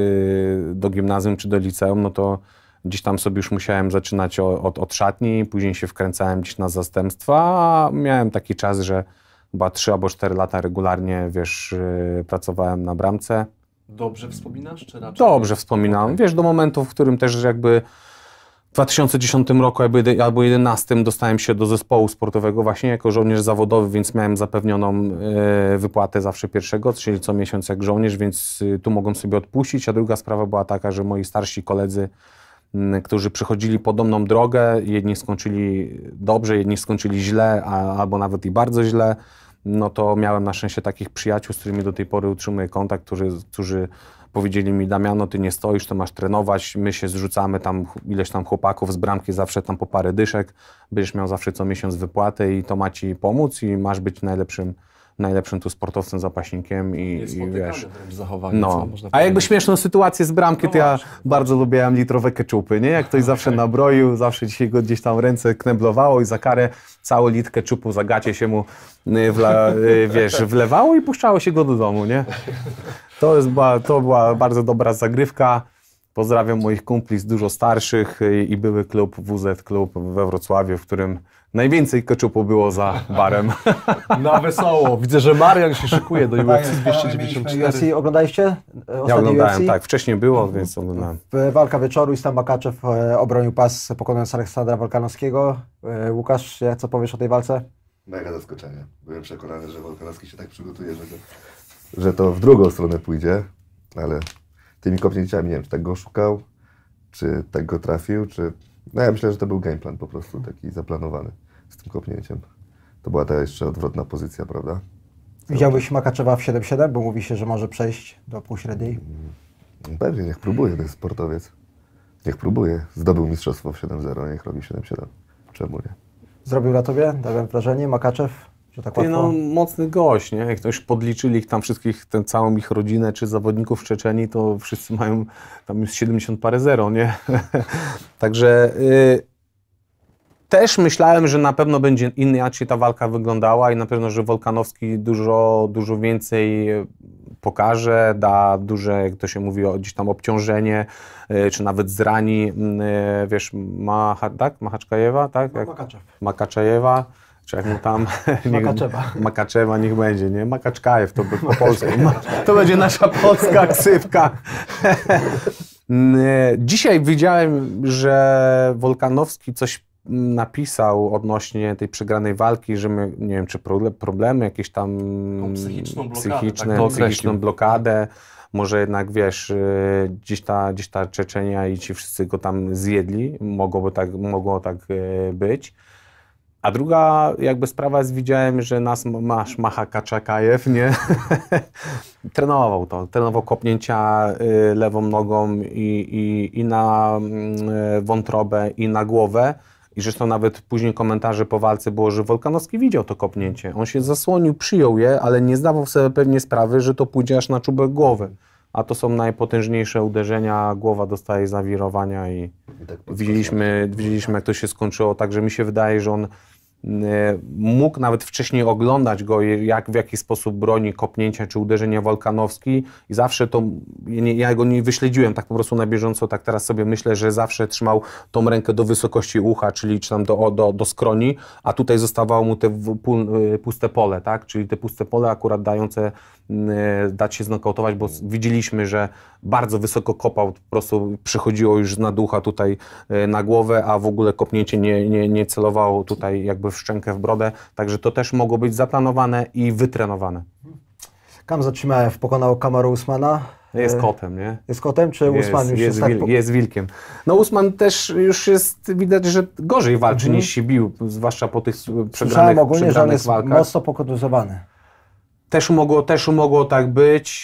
yy, do gimnazjum, czy do liceum, no to gdzieś tam sobie już musiałem zaczynać o, od, od szatni, później się wkręcałem gdzieś na zastępstwa, a miałem taki czas, że chyba trzy albo cztery lata regularnie, wiesz, yy, pracowałem na bramce. Dobrze wspominasz, czy raczej? Dobrze wspominam, Okej. wiesz, do momentu, w którym też jakby w dwa tysiące dziesiątym roku albo jedy- albo jedenastym dostałem się do zespołu sportowego właśnie jako żołnierz zawodowy, więc miałem zapewnioną e, wypłatę zawsze pierwszego, czyli co miesiąc jak żołnierz, więc e, tu mogłem sobie odpuścić, a druga sprawa była taka, że moi starsi koledzy, m, którzy przechodzili podobną drogę, jedni skończyli dobrze, jedni skończyli źle, a, albo nawet i bardzo źle, no to miałem na szczęście takich przyjaciół, z którymi do tej pory utrzymuję kontakt, którzy, którzy powiedzieli mi: Damiano, ty nie stoisz, to masz trenować, my się zrzucamy tam, ileś tam chłopaków z bramki, zawsze tam po parę dyszek, będziesz miał zawsze co miesiąc wypłatę i to ma ci pomóc i masz być najlepszym, najlepszym tu sportowcem, zapaśnikiem i, i Niespotykane wiesz. wręcz zachowanie, co No. można A jakby powiedzieć. śmieszną sytuację z bramki, No to ja właśnie, bardzo lubiłem litrowe keczupy, nie? Jak ktoś zawsze nabroił, zawsze dzisiaj go gdzieś tam ręce kneblowało i za karę cały litr keczupu za gacie się mu, y, wla, y, wiesz, wlewało i puszczało się go do domu, nie? To, jest, była- to była bardzo dobra zagrywka. Pozdrawiam moich kumpli z dużo starszych i były klub W Z Klub we Wrocławiu, w którym najwięcej keczupu było za barem. Na wesoło. Widzę, że Marian się szykuje do U F C dwieście dziewięćdziesiąt U F C cztery. oglądaliście? Ja Ostatnie oglądałem, U F C? tak, wcześniej było, więc oglądałem. Walka wieczoru, Islam Makaczew e, obronił pas, pokonując Aleksandra Wolkanowskiego. E, Łukasz, co powiesz o tej walce? Mega zaskoczenie. Byłem przekonany, że Wolkanowski się tak przygotuje, że to, że to w drugą stronę pójdzie, ale tymi kopnięciami nie wiem, czy tak go szukał, czy tak go trafił, czy... No ja myślę, że to był game plan po prostu taki zaplanowany z tym kopnięciem. To była ta jeszcze odwrotna pozycja, prawda? Widziałbyś Makaczewa w siedem siedem, bo mówi się, że może przejść do półśredniej. Pewnie, niech próbuje, to jest sportowiec. Niech próbuje. Zdobył mistrzostwo w siedem zero, niech robi siedem siedem. Czemu nie? Zrobił na tobie, dałem wrażenie, Makaczew, że tak Ty, łatwo? no, mocny gość, nie? Jak ktoś podliczyli ich tam wszystkich, tę całą ich rodzinę, czy zawodników w Czeczenii, to wszyscy mają tam już siedemdziesiąt parę zero, nie? Także y, też myślałem, że na pewno będzie inaczej ta walka wyglądała i na pewno, że Wolkanowski dużo, dużo więcej pokaże, da duże, jak to się mówi, gdzieś tam obciążenie, y, czy nawet zrani, y, wiesz, Maha, tak? Machaczkajewa, tak? Jak? Makaczew. Makaczajewa, czy jak mu tam... Makaczewa. Makaczewa niech będzie, nie? Makaczkajew, to by po polsku. To będzie nasza polska ksywka. Dzisiaj widziałem, że Wolkanowski coś napisał odnośnie tej przegranej walki, że my, nie wiem, czy problemy jakieś tam Tą psychiczną blokadę, psychiczne, tak to psychiczną określił. blokadę. Może jednak, wiesz, gdzieś ta, gdzieś ta Czeczenia i ci wszyscy go tam zjedli. Mogłoby tak, mogło tak być. A druga jakby sprawa jest, widziałem, że nas masz Macha Kaczakajew, nie? Trenował to, trenował kopnięcia y, lewą nogą i, i, i na y, wątrobę, i na głowę. I zresztą nawet później komentarze po walce było, że Wolkanowski widział to kopnięcie. On się zasłonił, przyjął je, ale nie zdawał sobie pewnie sprawy, że to pójdzie aż na czubek głowy. A to są najpotężniejsze uderzenia, głowa dostaje zawirowania i I tak widzieliśmy, widzieliśmy jak to się skończyło. Także mi się wydaje, że on mógł nawet wcześniej oglądać go, jak, w jaki sposób broni kopnięcia czy uderzenia Wolkanowski i zawsze to, ja go nie wyśledziłem tak po prostu na bieżąco, tak teraz sobie myślę, że zawsze trzymał tą rękę do wysokości ucha, czyli czy tam do, do, do skroni, a tutaj zostawało mu te puste pole, tak? Czyli te puste pole akurat dające dać się znokautować, bo widzieliśmy, że bardzo wysoko kopał, po prostu przychodziło już na ducha tutaj na głowę, a w ogóle kopnięcie nie, nie, nie celowało tutaj jakby w szczękę, w brodę, także to też mogło być zaplanowane i wytrenowane. Kamzat Chimaev pokonał Kamaru Usmana. Jest E, kotem, nie? Jest kotem, czy Jest, Usman już jest, jest, wil, tak... jest wilkiem. No Usman też już jest, widać, że gorzej walczy Mhm. niż się bił, zwłaszcza po tych przegranych, Słyszałem ogólnie, że on przegranych jest walkach. mocno pokontuzowany. Też mogło, też mogło tak być.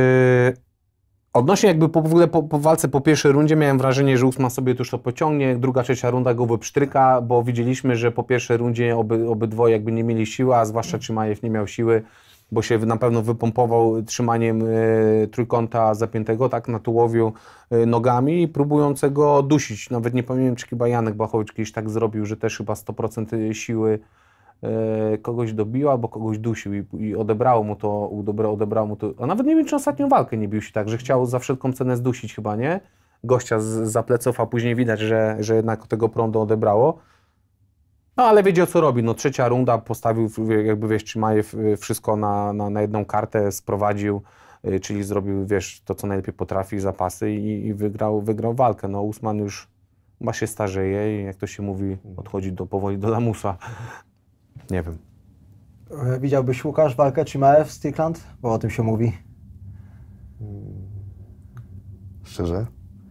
Odnośnie jakby po, w ogóle po, po walce po pierwszej rundzie miałem wrażenie, że Usman sobie już to pociągnie, druga, trzecia runda go wypsztryka, bo widzieliśmy, że po pierwszej rundzie oby, obydwoje jakby nie mieli siły, a zwłaszcza Chimaev nie miał siły, bo się na pewno wypompował trzymaniem y, trójkąta zapiętego tak na tułowiu y, nogami, próbującego dusić. Nawet nie pamiętam, czy chyba Janek Błachowicz kiedyś tak zrobił, że też chyba sto procent siły y, kogoś dobił albo kogoś dusił i, i odebrało mu to, odebra, odebrało mu to, a nawet nie wiem, czy ostatnią walkę nie bił się tak, że chciał za wszelką cenę zdusić chyba, nie? Gościa z, za pleców, a później widać, że, że jednak tego prądu odebrało. No ale wiedział, co robi. No trzecia runda postawił, jakby wiesz, Chimaev wszystko na, na, na jedną kartę, sprowadził, czyli zrobił, wiesz, to, co najlepiej potrafi, zapasy i, i wygrał, wygrał walkę. No Usman już ma się starzeje i jak to się mówi, odchodzi do, powoli do lamusa. Nie wiem. E, Widziałbyś, Łukasz, walkę Chimaev, Strickland? Bo o tym się mówi. Szczerze?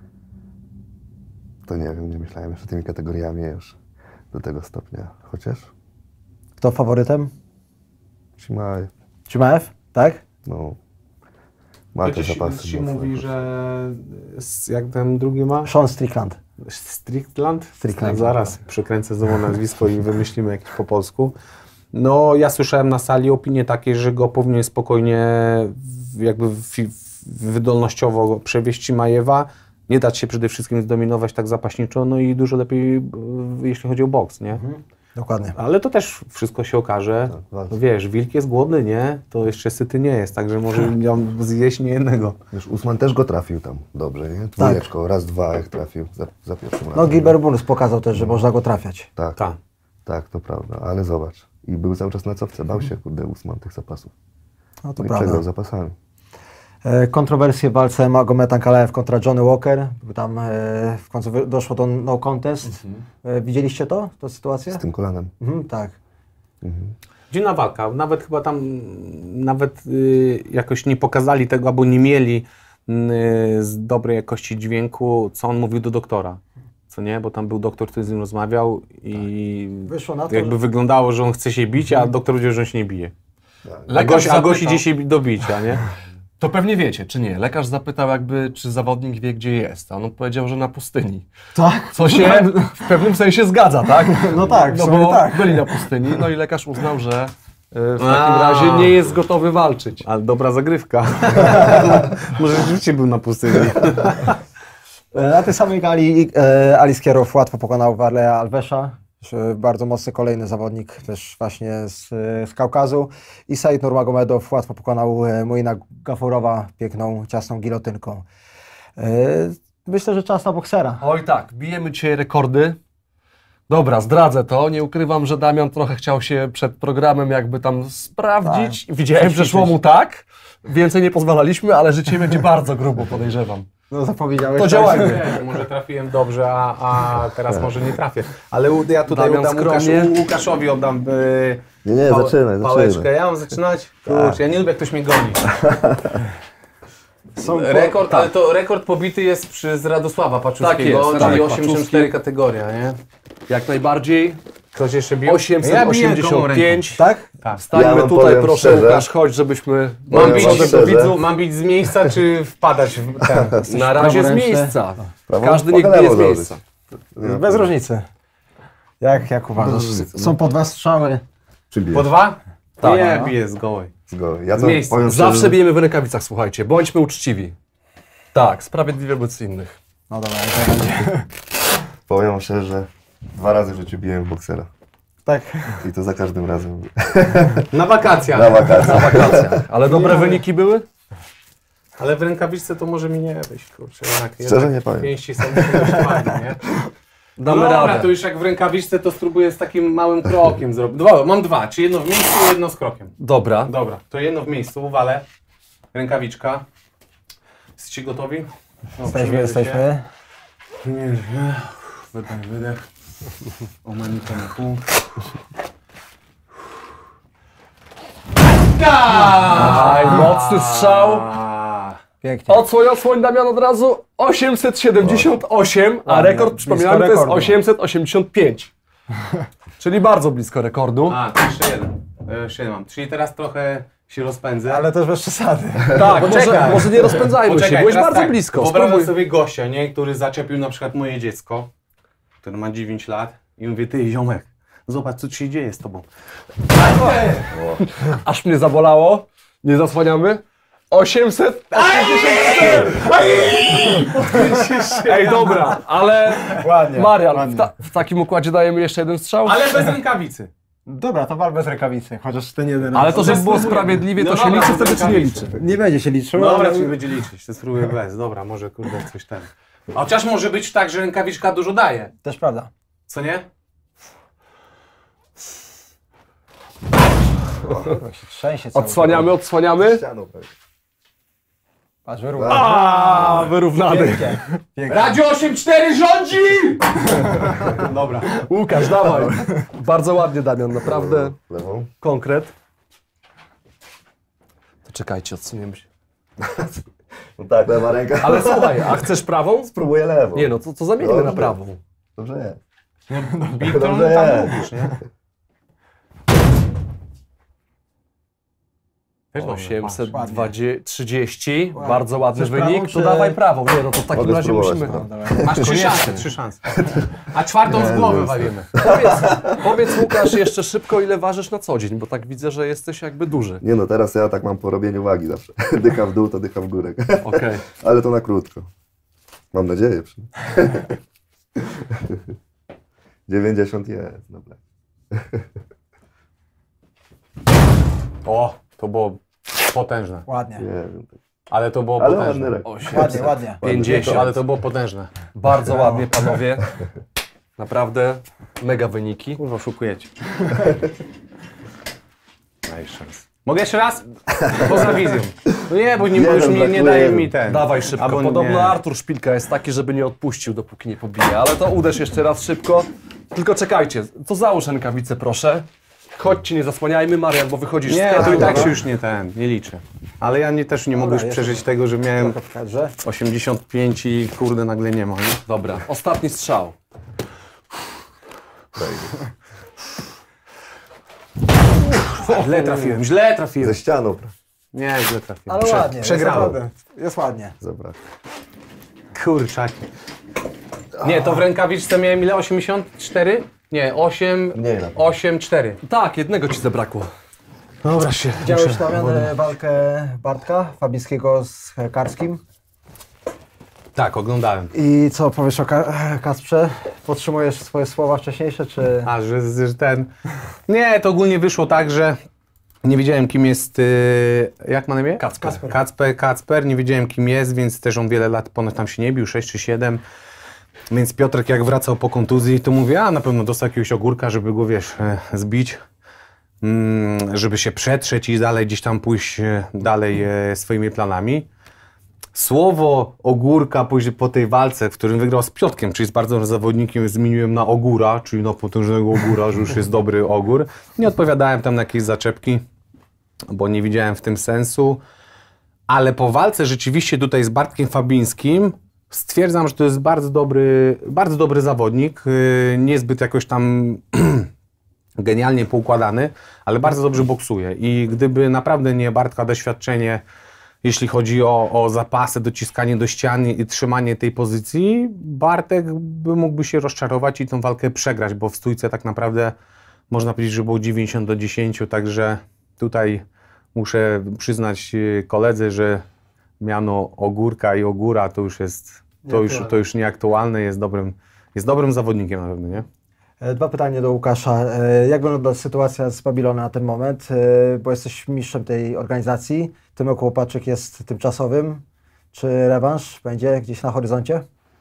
To nie wiem, nie myślałem jeszcze tymi kategoriami już do tego stopnia. Chociaż Kto faworytem? Chimaev, Chimaev, tak? no, ma te zapasy się mocne. mówi, że s- jak ten drugi ma? Sean Strickland. Strickland? Strickland. Zaraz przekręcę znowu nazwisko i wymyślimy jakieś po polsku. No, ja słyszałem na sali opinie takie, że go powinien spokojnie w- jakby fi- wydolnościowo przewieźć Chimaeва, nie dać się przede wszystkim zdominować tak zapaśniczo, no i dużo lepiej, e, jeśli chodzi o boks, nie? Dokładnie. Ale to też wszystko się okaże. Tak, No wiesz, wilk jest głodny, nie? To jeszcze syty nie jest, także może miał zjeść nie jednego. Już Usman też go trafił tam dobrze, nie? Dwójeczko, raz, dwa jak trafił za, za pierwszym razem. No Gilbert Burns pokazał też, że można go trafiać. Tak, Tak. tak, to prawda, ale zobacz. I był cały czas na cofce, bał się, kurde, Usman tych zapasów. No to I prawda. przegrał zapasami. E, Kontrowersje w walce Magomed Ankalaev kontra Johnny Walker. Tam e, w końcu wy- doszło do no contest. E, widzieliście to, tę sytuację? Z tym kolanem. Mhm, tak. Dziwna walka. Nawet chyba tam nawet y, jakoś nie pokazali tego, albo nie mieli y, z dobrej jakości dźwięku, co on mówił do doktora. Co nie? Bo tam był doktor, który z nim rozmawiał i Wyszło na to, jakby że- wyglądało, że on chce się bić, a doktor powiedział, że on się nie bije. A Lekarz gość, a gość zapytał- idzie się do bicia, nie? To pewnie wiecie, czy nie. Lekarz zapytał jakby, czy zawodnik wie, gdzie jest, a on odpowiedział, że na pustyni. Tak? Co się w pewnym sensie zgadza, tak? No tak, w no sumie bo tak. byli na pustyni, no i lekarz uznał, że e, w takim A. razie nie jest gotowy walczyć. Ale dobra zagrywka. Może rzeczywiście był na pustyni. E, Na tej samej gali e, Ali Skierow łatwo pokonał Warleya Alvesa. E, Bardzo mocny kolejny zawodnik, też właśnie z, z Kaukazu. I Said Nurmagomedov łatwo pokonał e, Muina Gafurowa piękną, ciasną gilotynką. E, Myślę, że czas na boksera. Oj tak, bijemy dzisiaj rekordy. Dobra, zdradzę to. Nie ukrywam, że Damian trochę chciał się przed programem jakby tam sprawdzić. Widziałem, że szło mu tak. Więcej nie pozwalaliśmy, ale życie będzie bardzo grubo, podejrzewam. No zapowiedziałeś. To działajmy. Nie, może trafiłem dobrze, a, a teraz może nie trafię. Ale u- ja tutaj Damian oddam Łukasz, skromnie. Łukaszowi oddam e, Nie, nie, pałę- zaczynaj, pałeczkę. zaczynaj. Ja mam zaczynać? Kurczę, ja nie lubię jak ktoś mnie goni. Są Rekord, tak. ale to rekord pobity jest przez Radosława Paczuskiego, Tak jest, czyli Radek osiemdziesiąt cztery kategoria, nie? Jak najbardziej. Ktoś jeszcze bił? osiemset osiemdziesiąt pięć. Tak? Tak. Stańmy Ja wam tutaj, powiem proszę szczerze. Łukasz, chodź, żebyśmy... Mam Powiem bić, wam do szczerze. widzów, mam bić z miejsca, czy wpadać w ten? Na razie z praworęczny. miejsca. Prawo- Każdy mogę niech bije lewo z założyć. miejsca. Nie, Bez różnicy. Jak, jak uważasz? Są po dwa strzały. Czy bijesz? Po dwa? Tak. Nie, biję z gołej. Z goły. Ja Z to miejsca. powiem szczerze, Zawsze bijemy w rękawicach, słuchajcie. Bądźmy uczciwi. Tak, sprawiedliwie wobec innych. No dobra, jak będzie. powiem szczerze, że dwa razy w życiu biłem w boksera. Tak. I to za każdym razem. Na wakacjach. Na wakacje. Na wakacjach. Ale dobre wyniki były? Ale w rękawiczce to może mi nie wyjść, kurczę. Jednak, Szczerze jednak nie powiem. Pięści są dość twarde, nie? Damy No dobra, radę. to już jak w rękawiczce, to spróbuję z takim małym krokiem zrobić. Dwa, mam dwa, czy jedno w miejscu, jedno z krokiem. Dobra. Dobra, to jedno w miejscu, uwalę. Rękawiczka. Jesteście gotowi? No, Jesteśmy, przymierzę się. jesteśmy. Przymierzę się. Wydech, wydech. Omanito na pół. Aj, mocny strzał. A, Pięknie. Odsłoń, odsłoń, Damian od razu. osiemset siedemdziesiąt osiem, a Ładnie, rekord, blisko przypominamy, to jest rekordu. osiemset osiemdziesiąt pięć. Czyli bardzo blisko rekordu. A, to jeszcze jeden. E, Jeszcze jeden mam. Czyli teraz trochę się rozpędzę. Ale też bez przesady. Tak, może, Poczekaj. może nie rozpędzajmy się, byłeś teraz bardzo tak, blisko. Wyobrażam Spróbuj. sobie gościa, nie, który zaczepił na przykład moje dziecko, które ma dziewięć lat i mówię, ty ziomek, zobacz co ci się dzieje z tobą. Aż mnie zabolało. Nie zasłaniamy. osiemset osiemdziesiąt cztery. Ej, dobra, ale Ładnie. Marian, w, ładnie. ta, w takim układzie dajemy jeszcze jeden strzał? Ale bez rękawicy. Dobra, to wal bez rękawicy, chociaż ten jeden. Ale to, żeby było spróbujemy. sprawiedliwie, to No się dobra, liczy, bez wtedy czy nie rękawicy. liczy? nie będzie się liczył. No dobra, ale- czy nie będzie liczyć, to spróbuję bez. Dobra, może kurde coś ten. A chociaż może być tak, że rękawiczka dużo daje, Też prawda. co nie? Jak się trzęsie cały Odsłaniamy, odsłaniamy. Ścianą pewnie. Patrz, wyrównał. A, wyrównany. Pięknie. Pięknie. Radio osiem cztery rządzi! Dobra. Łukasz, dawaj. Bardzo ładnie, Damian, naprawdę Lewą. konkret. To czekajcie, odsuniemy się. No tak, lewa ręka. Ale słuchaj, a chcesz prawą? Spróbuję lewą. Nie no, to, to zamieńmy na Dobrze. prawą. Dobrze jest. Big Tom Dobrze tam jest. mówisz, nie? Też dobrze, osiemset patrz. trzydzieści, bardzo ładny Chcesz prawą, wynik. To czy- dawaj prawą. Nie no, to w takim Mogę razie spróbować, musimy... no. Masz trzy szanse, trzy szanse. A czwartą z głowy walimy. Powiedz, powiedz Łukasz jeszcze szybko, ile ważysz na co dzień, bo tak widzę, że jesteś jakby duży. Nie no, teraz ja tak mam po robieniu wagi zawsze. Dycha w dół, to dycha w górę. Okej. Ale to na krótko. Mam nadzieję. przynajmniej. dziewięćdziesiąt jest, dobra. O, to było potężne. Ładnie. Nie wiem. Ale to było Ale ładny potężne. rekord. Ładnie, ładnie. pięćdziesiąt. To, ale to było potężne. Bardzo ładnie, panowie. Naprawdę mega wyniki. Kurwa, oszukujecie. Daj szans. Mogę jeszcze raz? Poza wizją. No nie, bo nie, bo już Jeden mi, nie brakuje. daje mi ten. Dawaj szybko. Albo Podobno nie. Artur Szpilka jest taki, żeby nie odpuścił, dopóki nie pobije. Ale to uderz jeszcze raz szybko. Tylko czekajcie, to załóż rękawice, proszę. Chodźcie, nie zasłaniajmy, Marian, bo wychodzisz z Nie, kadru. to i tak dobra. się już nie ten, nie liczę. Ale ja nie, też nie mogę już jeszcze przeżyć tego, że miałem Trochę w kadrze. osiemdziesiąt pięć i kurde nagle nie ma. Nie? Dobra, ostatni strzał. Źle trafiłem, źle trafiłem. Ze ścianą Nie, źle trafiłem. Ale Prze- ładnie. Przegrałem. Jest, naprawdę. jest ładnie. zabrakło. Kurczaki. Nie, to w rękawiczce miałem ile? osiemdziesiąt cztery? Nie, osiem, Mniej na pewno. osiem, cztery. Tak, jednego ci zabrakło. Dobra się. Widziałeś Damian e, walkę Bartka Fabińskiego z Karskim? Tak, oglądałem. I co powiesz o Ka- Kasprze? Podtrzymujesz swoje słowa wcześniejsze, czy... A, że, że ten... Nie, to ogólnie wyszło tak, że nie wiedziałem kim jest... Yy, jak ma na imię? Kacper. Kacper. Kacper, Kacper, nie wiedziałem kim jest, więc też on wiele lat ponad tam się nie bił, sześć czy siedem. Więc Piotrek jak wracał po kontuzji, to mówię, a na pewno dostał jakiegoś ogórka, żeby go, wiesz, e, zbić, mm, żeby się przetrzeć i dalej gdzieś tam pójść e, dalej e, swoimi planami. Słowo ogórka później po tej walce, w którym wygrał z Piotrkiem, czyli z bardzo dobrym zawodnikiem, zmieniłem na ogóra, czyli na potężnego ogóra, że już jest dobry ogór. Nie odpowiadałem tam na jakieś zaczepki, bo nie widziałem w tym sensu. Ale po walce rzeczywiście tutaj z Bartkiem Fabińskim stwierdzam, że to jest bardzo dobry, bardzo dobry zawodnik, yy, niezbyt jakoś tam genialnie poukładany, ale bardzo dobrze boksuje. I gdyby naprawdę nie Bartka doświadczenie, jeśli chodzi o, o zapasy, dociskanie do ściany i trzymanie tej pozycji, Bartek by mógłby się rozczarować i tą walkę przegrać, bo w stójce tak naprawdę można powiedzieć, że było dziewięćdziesiąt do dziesięciu, także tutaj muszę przyznać yy, koledze, że miano ogórka i ogóra to już jest, to już, to już nieaktualne, jest dobrym, jest dobrym zawodnikiem na pewno, nie? E, Dwa pytania do Łukasza. E, Jak wygląda sytuacja z Babilona na ten moment? E, Bo jesteś mistrzem tej organizacji. Tymek Łopaczyk jest tymczasowym. Czy rewanż będzie gdzieś na horyzoncie?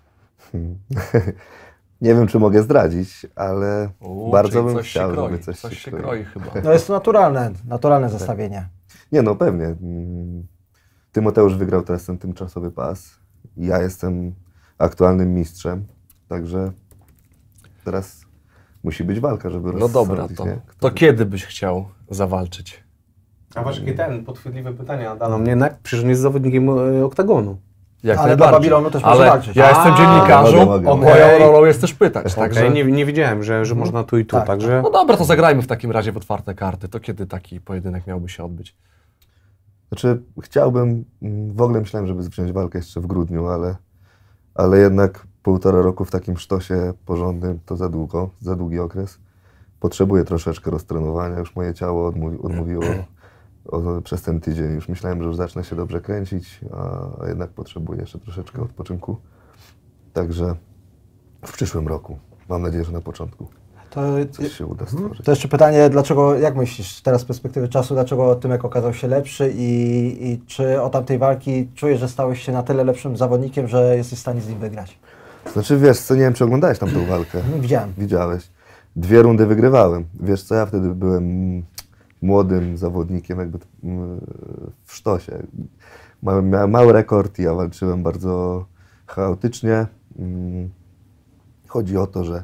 Nie wiem, czy mogę zdradzić, ale U, bardzo czyli bym coś chciał, się kroi, żeby coś, coś się kroi. kroi chyba. No jest to naturalne, naturalne zestawienie. Nie no, pewnie. Mm, Tymoteusz wygrał teraz ten tymczasowy pas. Ja jestem aktualnym mistrzem, także teraz musi być walka, żeby No dobra, rozsądzić, to, nie? to kiedy byś chciał zawalczyć? A właśnie ten, podchwytliwe pytania dano mnie, na, przecież on jest zawodnikiem e, oktagonu. Jak Ale dla najbardziej. Babilonu też może Ale walczyć. ja A, jestem dziennikarzem, mogę, mogę, o mogę. moją rolą jest też pytać, Także także... nie, nie wiedziałem, że, że można tu i tu, Tak. także... No dobra, to zagrajmy w takim razie w otwarte karty. To kiedy taki pojedynek miałby się odbyć? Znaczy, chciałbym, mm, w ogóle myślałem, żeby wziąć walkę jeszcze w grudniu, ale, ale jednak półtora roku w takim sztosie porządnym to za długo, za długi okres. Potrzebuję troszeczkę roztrenowania, już moje ciało odmówi, odmówiło o, przez ten tydzień. Już myślałem, że już zacznę się dobrze kręcić, a, a jednak potrzebuję jeszcze troszeczkę odpoczynku. Także w przyszłym roku, mam nadzieję, że na początku To, coś się uda stworzyć. to jeszcze pytanie, dlaczego, jak myślisz teraz z perspektywy czasu, dlaczego Tymek okazał się lepszy i, i czy o tamtej walki czujesz, że stałeś się na tyle lepszym zawodnikiem, że jesteś w stanie z nim wygrać? Znaczy, wiesz co, nie wiem, czy oglądałeś tam tę walkę. Widziałem. Widziałeś. Dwie rundy wygrywałem. Wiesz co, ja wtedy byłem młodym zawodnikiem, jakby mm, w sztosie. Miałem, miałem mały rekord i ja walczyłem bardzo chaotycznie. Mm, Chodzi o to, że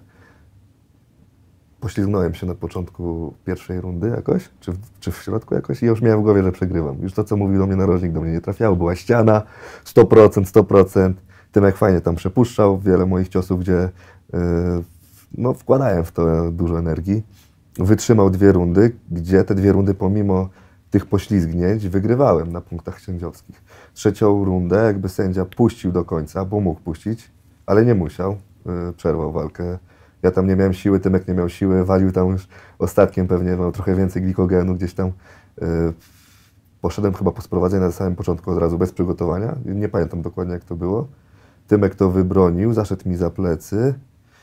poślizgnąłem się na początku pierwszej rundy jakoś, czy w, czy w środku jakoś i już miałem w głowie, że przegrywam. Już to, co mówił do mnie narożnik, do mnie nie trafiało. Była ściana, sto procent, sto procent. Tymek fajnie tam przepuszczał, wiele moich ciosów, gdzie yy, no, wkładałem w to dużo energii. Wytrzymał dwie rundy, gdzie te dwie rundy pomimo tych poślizgnięć wygrywałem na punktach sędziowskich. Trzecią rundę jakby sędzia puścił do końca, bo mógł puścić, ale nie musiał. Yy, przerwał walkę. Ja tam nie miałem siły, Tymek nie miał siły, walił tam już ostatkiem pewnie, miał trochę więcej glikogenu gdzieś tam. Yy, poszedłem chyba po sprowadzeniu na samym początku od razu, bez przygotowania. Nie pamiętam dokładnie jak to było. Tymek to wybronił, zaszedł mi za plecy,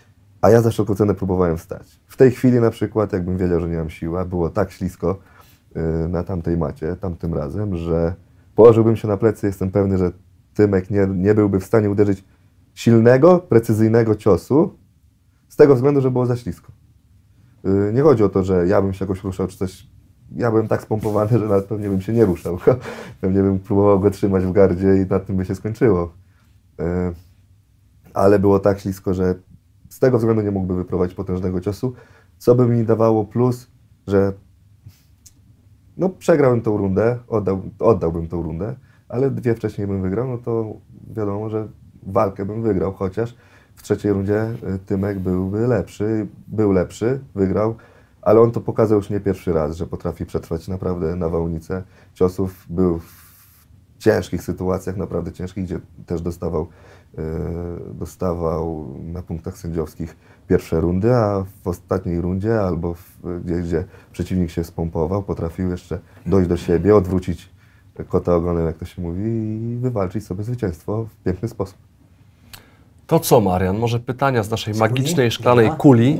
a ja za wszelką cenę próbowałem wstać. W tej chwili na przykład, jakbym wiedział, że nie mam siły, było tak ślisko y, na tamtej macie, tamtym razem, że położyłbym się na plecy, jestem pewny, że Tymek nie, nie byłby w stanie uderzyć silnego, precyzyjnego ciosu, z tego względu, że było za ślisko. Y, nie chodzi o to, że ja bym się jakoś ruszał, czy coś. Ja byłem tak spompowany, że nawet pewnie bym się nie ruszał. Pewnie bym próbował go trzymać w gardzie i na tym by się skończyło. Y, ale było tak ślisko, że z tego względu nie mógłby wyprowadzić potężnego ciosu, co by mi dawało plus, że no, przegrałem tą rundę, oddał, oddałbym tą rundę, ale dwie wcześniej bym wygrał, no to wiadomo, że walkę bym wygrał, chociaż w trzeciej rundzie Tymek byłby lepszy, był lepszy, wygrał, ale on to pokazał już nie pierwszy raz, że potrafi przetrwać naprawdę nawałnicę ciosów, był w ciężkich sytuacjach, naprawdę ciężkich, gdzie też dostawał, yy, dostawał na punktach sędziowskich pierwsze rundy, a w ostatniej rundzie albo w, gdzie, gdzie przeciwnik się spompował, potrafił jeszcze dojść do siebie, odwrócić kota ogonem, jak to się mówi, i wywalczyć sobie zwycięstwo w piękny sposób. To co, Marian? Może pytania z naszej magicznej szklanej kuli?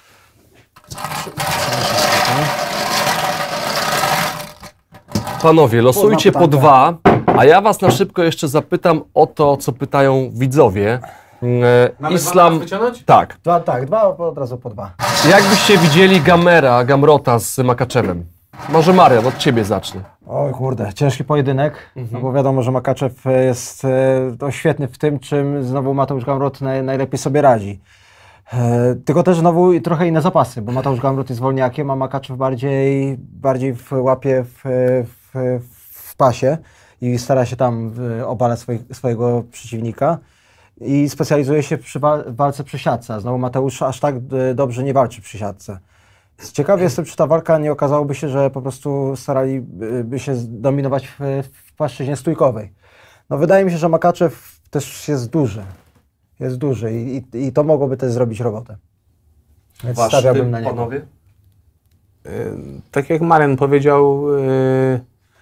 Panowie, losujcie po dwa, a ja was na szybko jeszcze zapytam o to, co pytają widzowie. E, Islam... wyciągnąć? Tak. Dwa, tak, dwa od razu po dwa. Jakbyście widzieli Gamera, Gamrota z Makaczewem? Może Marian, od ciebie zacznę. Oj kurde, ciężki pojedynek, no bo wiadomo, że Makaczew jest e, to świetny w tym, czym znowu Mateusz Gamrot naj, najlepiej sobie radzi. E, tylko też znowu trochę inne zapasy, bo Mateusz Gamrot jest wolniakiem, a Makaczew bardziej, bardziej w łapie w, w, w pasie i stara się tam e, obalać swoi, swojego przeciwnika i specjalizuje się przy wa walce przy siatce, a znowu Mateusz aż tak e, dobrze nie walczy przy siatce. Ciekawy jestem, czy ta walka nie okazałoby się, że po prostu staraliby się dominować w, w płaszczyźnie stójkowej. No wydaje mi się, że Makaczew też jest duży. Jest duży i, i, i to mogłoby też zrobić robotę. Więc Wasz stawiałbym typ, na niego. panowie? Yy, tak jak Marian powiedział, yy,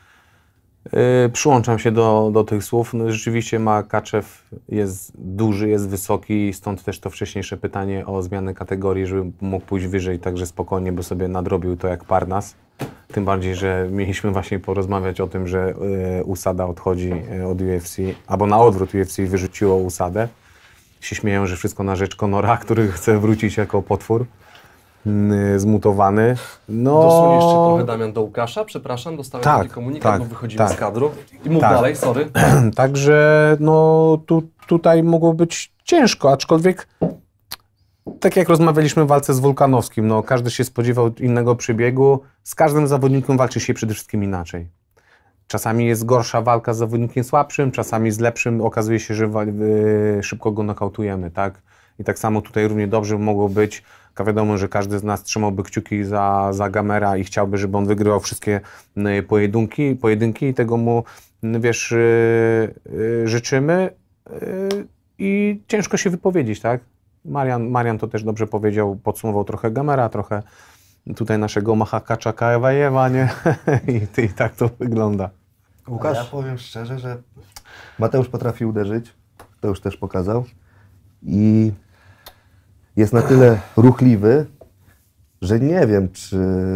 yy, przyłączam się do, do tych słów. No, rzeczywiście Makaczew jest duży, jest wysoki, stąd też to wcześniejsze pytanie o zmianę kategorii, żeby mógł pójść wyżej, także spokojnie, bo sobie nadrobił to jak Parnas. Tym bardziej, że mieliśmy właśnie porozmawiać o tym, że yy, Usada odchodzi od U F C, albo na odwrót U F C wyrzuciło Usadę. Się śmieją, że wszystko na rzecz Conora, który chce wrócić jako potwór yy, zmutowany. No... Dosuń jeszcze trochę, Damian, do Łukasza. Przepraszam, dostałem Tak, taki komunikat, tak, bo wychodzimy tak. z kadru. I mów Tak. dalej, sorry. Także no tu, tutaj mogło być ciężko, aczkolwiek tak jak rozmawialiśmy w walce z Wulkanowskim, no każdy się spodziewał innego przebiegu, z każdym zawodnikiem walczy się przede wszystkim inaczej. Czasami jest gorsza walka z zawodnikiem słabszym, czasami z lepszym okazuje się, że yy, szybko go nokautujemy, tak? I tak samo tutaj równie dobrze mogło być. Wiadomo, że każdy z nas trzymałby kciuki za, za Gamera i chciałby, żeby on wygrywał wszystkie yy, pojedynki, pojedynki i tego mu, yy, wiesz, yy, yy, życzymy. Yy, I ciężko się wypowiedzieć, tak? Marian, Marian to też dobrze powiedział, podsumował trochę Gamera, trochę tutaj naszego Mahakacza Kaewajewa, nie? I, I tak to wygląda. Łukasz? Ja powiem szczerze, że Mateusz potrafi uderzyć, to już też pokazał, i jest na tyle ruchliwy, że nie wiem, czy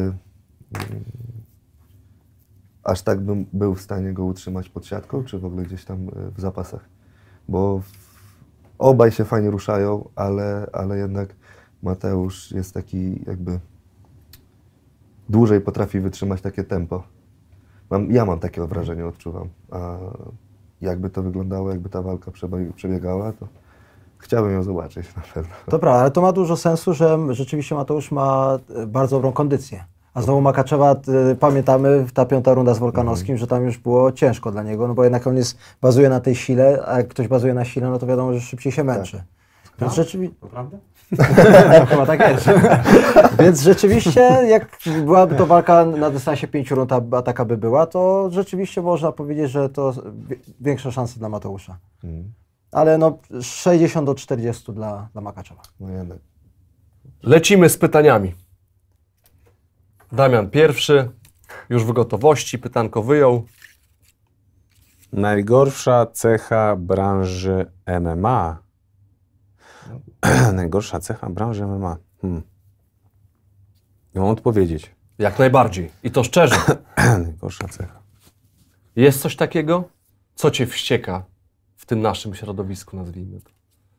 aż tak bym był w stanie go utrzymać pod siatką, czy w ogóle gdzieś tam w zapasach. Bo obaj się fajnie ruszają, ale, ale jednak Mateusz jest taki jakby dłużej potrafi wytrzymać takie tempo. Mam, ja mam takie wrażenie, odczuwam. A jakby to wyglądało, jakby ta walka przebiegała, to chciałbym ją zobaczyć na pewno. To prawda, ale to ma dużo sensu, że rzeczywiście Mateusz ma bardzo dobrą kondycję. A znowu Makaczewa, y, pamiętamy, ta piąta runda z Wolkanowskim, mm. że tam już było ciężko dla niego, no bo jednak on jest, bazuje na tej sile, a jak ktoś bazuje na sile, no to wiadomo, że szybciej się męczy. Tak. Więc rzeczywiście... Naprawdę? No, chyba tak jest. Więc rzeczywiście, jak byłaby to walka na dystansie pięciu rund, a taka by była, to rzeczywiście można powiedzieć, że to większa szansa dla Mateusza. Mm. Ale no sześćdziesiąt do czterdziestu dla, dla Makaczewa. No jednak. Lecimy z pytaniami. Damian pierwszy, już w gotowości, pytanko wyjął. Najgorsza cecha branży M M A. Najgorsza cecha branży M M A. Hmm. Nie mam odpowiedzieć. Jak najbardziej. I to szczerze. Najgorsza cecha. Jest coś takiego, co cię wścieka w tym naszym środowisku, nazwijmy to?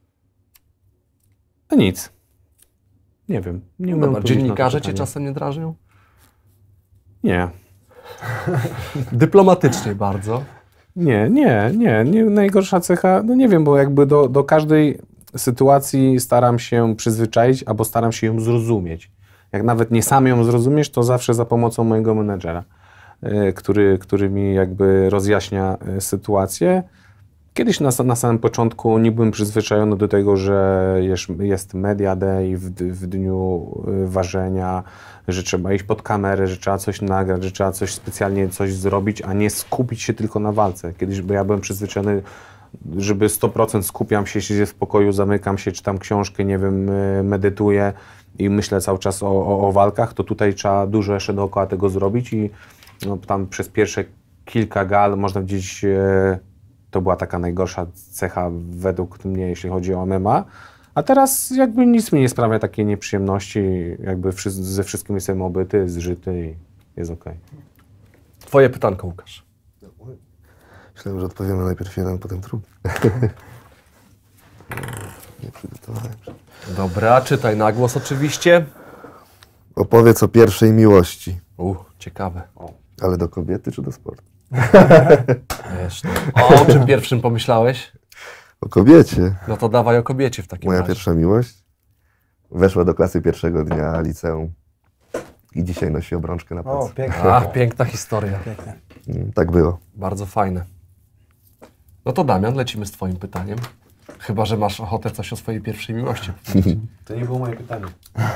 No nic. Nie wiem. Nie No umiem dobra, odpowiedzieć na to dziennikarze cię pytanie. czasem nie drażnią? Nie. Dyplomatycznie bardzo. Nie, nie, nie, nie. Najgorsza cecha, no nie wiem, bo jakby do, do każdej sytuacji staram się przyzwyczaić, albo staram się ją zrozumieć. Jak nawet nie sam ją zrozumiesz, to zawsze za pomocą mojego menedżera, y, który, który mi jakby rozjaśnia y, sytuację. Kiedyś na, na samym początku nie byłem przyzwyczajony do tego, że jest, jest media day w, w dniu y, ważenia, że trzeba iść pod kamerę, że trzeba coś nagrać, że trzeba coś specjalnie coś zrobić, a nie skupić się tylko na walce. Kiedyś bo ja byłem przyzwyczajony, żeby sto procent skupiam się, siedzę w pokoju, zamykam się, czytam książkę, nie wiem, y, medytuję i myślę cały czas o, o, o walkach, to tutaj trzeba dużo jeszcze dookoła tego zrobić i no, tam przez pierwsze kilka gal można gdzieś... Y, To była taka najgorsza cecha według mnie, jeśli chodzi o M M A. A teraz jakby nic mi nie sprawia takiej nieprzyjemności. Jakby wszy ze wszystkim jestem obyty, zżyty i jest okej. Twoje pytanko, Łukasz. Myślałem, że odpowiemy najpierw jeden, potem drugi. Nie przygotowałem się. Dobra, czytaj na głos oczywiście. Opowiedz o pierwszej miłości. U, ciekawe. Ale do kobiety czy do sportu? Wiesz, no. O, o czym pierwszym pomyślałeś? O kobiecie. No to dawaj o kobiecie w takim Moja razie. pierwsza miłość weszła do klasy pierwszego dnia liceum i dzisiaj nosi obrączkę na O, plecy. pięknie. A, piękna historia. Pięknie. Mm, Tak było. Bardzo fajne. No to Damian, lecimy z twoim pytaniem. Chyba że masz ochotę coś o swojej pierwszej miłości powiedzieć. To nie było moje pytanie.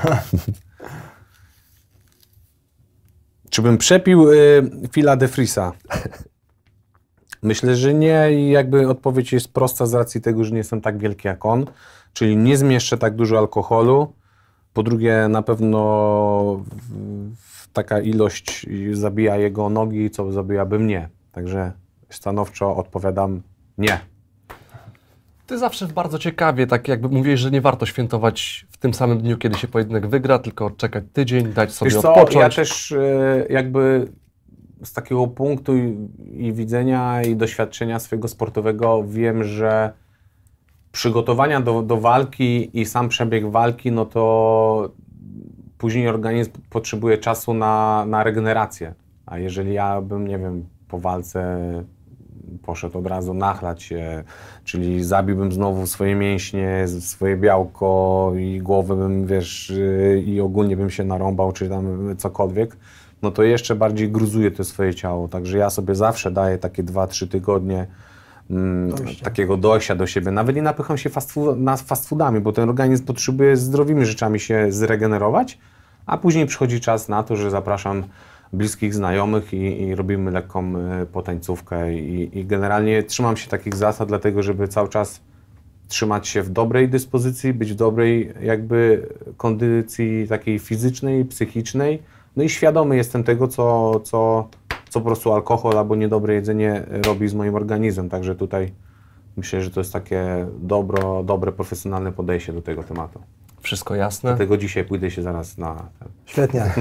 Czy bym przepił y, Phila de Vriesa? Myślę, że nie i jakby odpowiedź jest prosta z racji tego, że nie jestem tak wielki jak on, czyli nie zmieszczę tak dużo alkoholu. Po drugie, na pewno w, w taka ilość zabija jego nogi, co zabijaby mnie. Także stanowczo odpowiadam nie. Ty zawsze bardzo ciekawie, tak jakby mówiłeś, że nie warto świętować w tym samym dniu, kiedy się pojedynek wygra, tylko czekać tydzień, dać sobie Wiesz co, odpocząć. ja też e, jakby z takiego punktu i, i widzenia i doświadczenia swojego sportowego wiem, że przygotowania do, do walki i sam przebieg walki, no to później organizm potrzebuje czasu na, na regenerację. A jeżeli ja bym, nie wiem, po walce poszedł od razu nachlać się, czyli zabiłbym znowu swoje mięśnie, swoje białko i głowę bym, wiesz, i ogólnie bym się narąbał, czy tam cokolwiek, no to jeszcze bardziej gruzuje to swoje ciało. Także ja sobie zawsze daję takie dwa trzy tygodnie mm, takiego dojścia do siebie. Nawet nie napycham się fast, food, na fast foodami, bo ten organizm potrzebuje zdrowymi rzeczami się zregenerować, a później przychodzi czas na to, że zapraszam bliskich znajomych i, i robimy lekką y, potańcówkę i, i generalnie trzymam się takich zasad, dlatego żeby cały czas trzymać się w dobrej dyspozycji, być w dobrej jakby kondycji takiej fizycznej, psychicznej, no i świadomy jestem tego, co, co, co po prostu alkohol albo niedobre jedzenie robi z moim organizmem, także tutaj myślę, że to jest takie dobro, dobre, profesjonalne podejście do tego tematu. Wszystko jasne? Dlatego dzisiaj pójdę się zaraz na... Świetnie.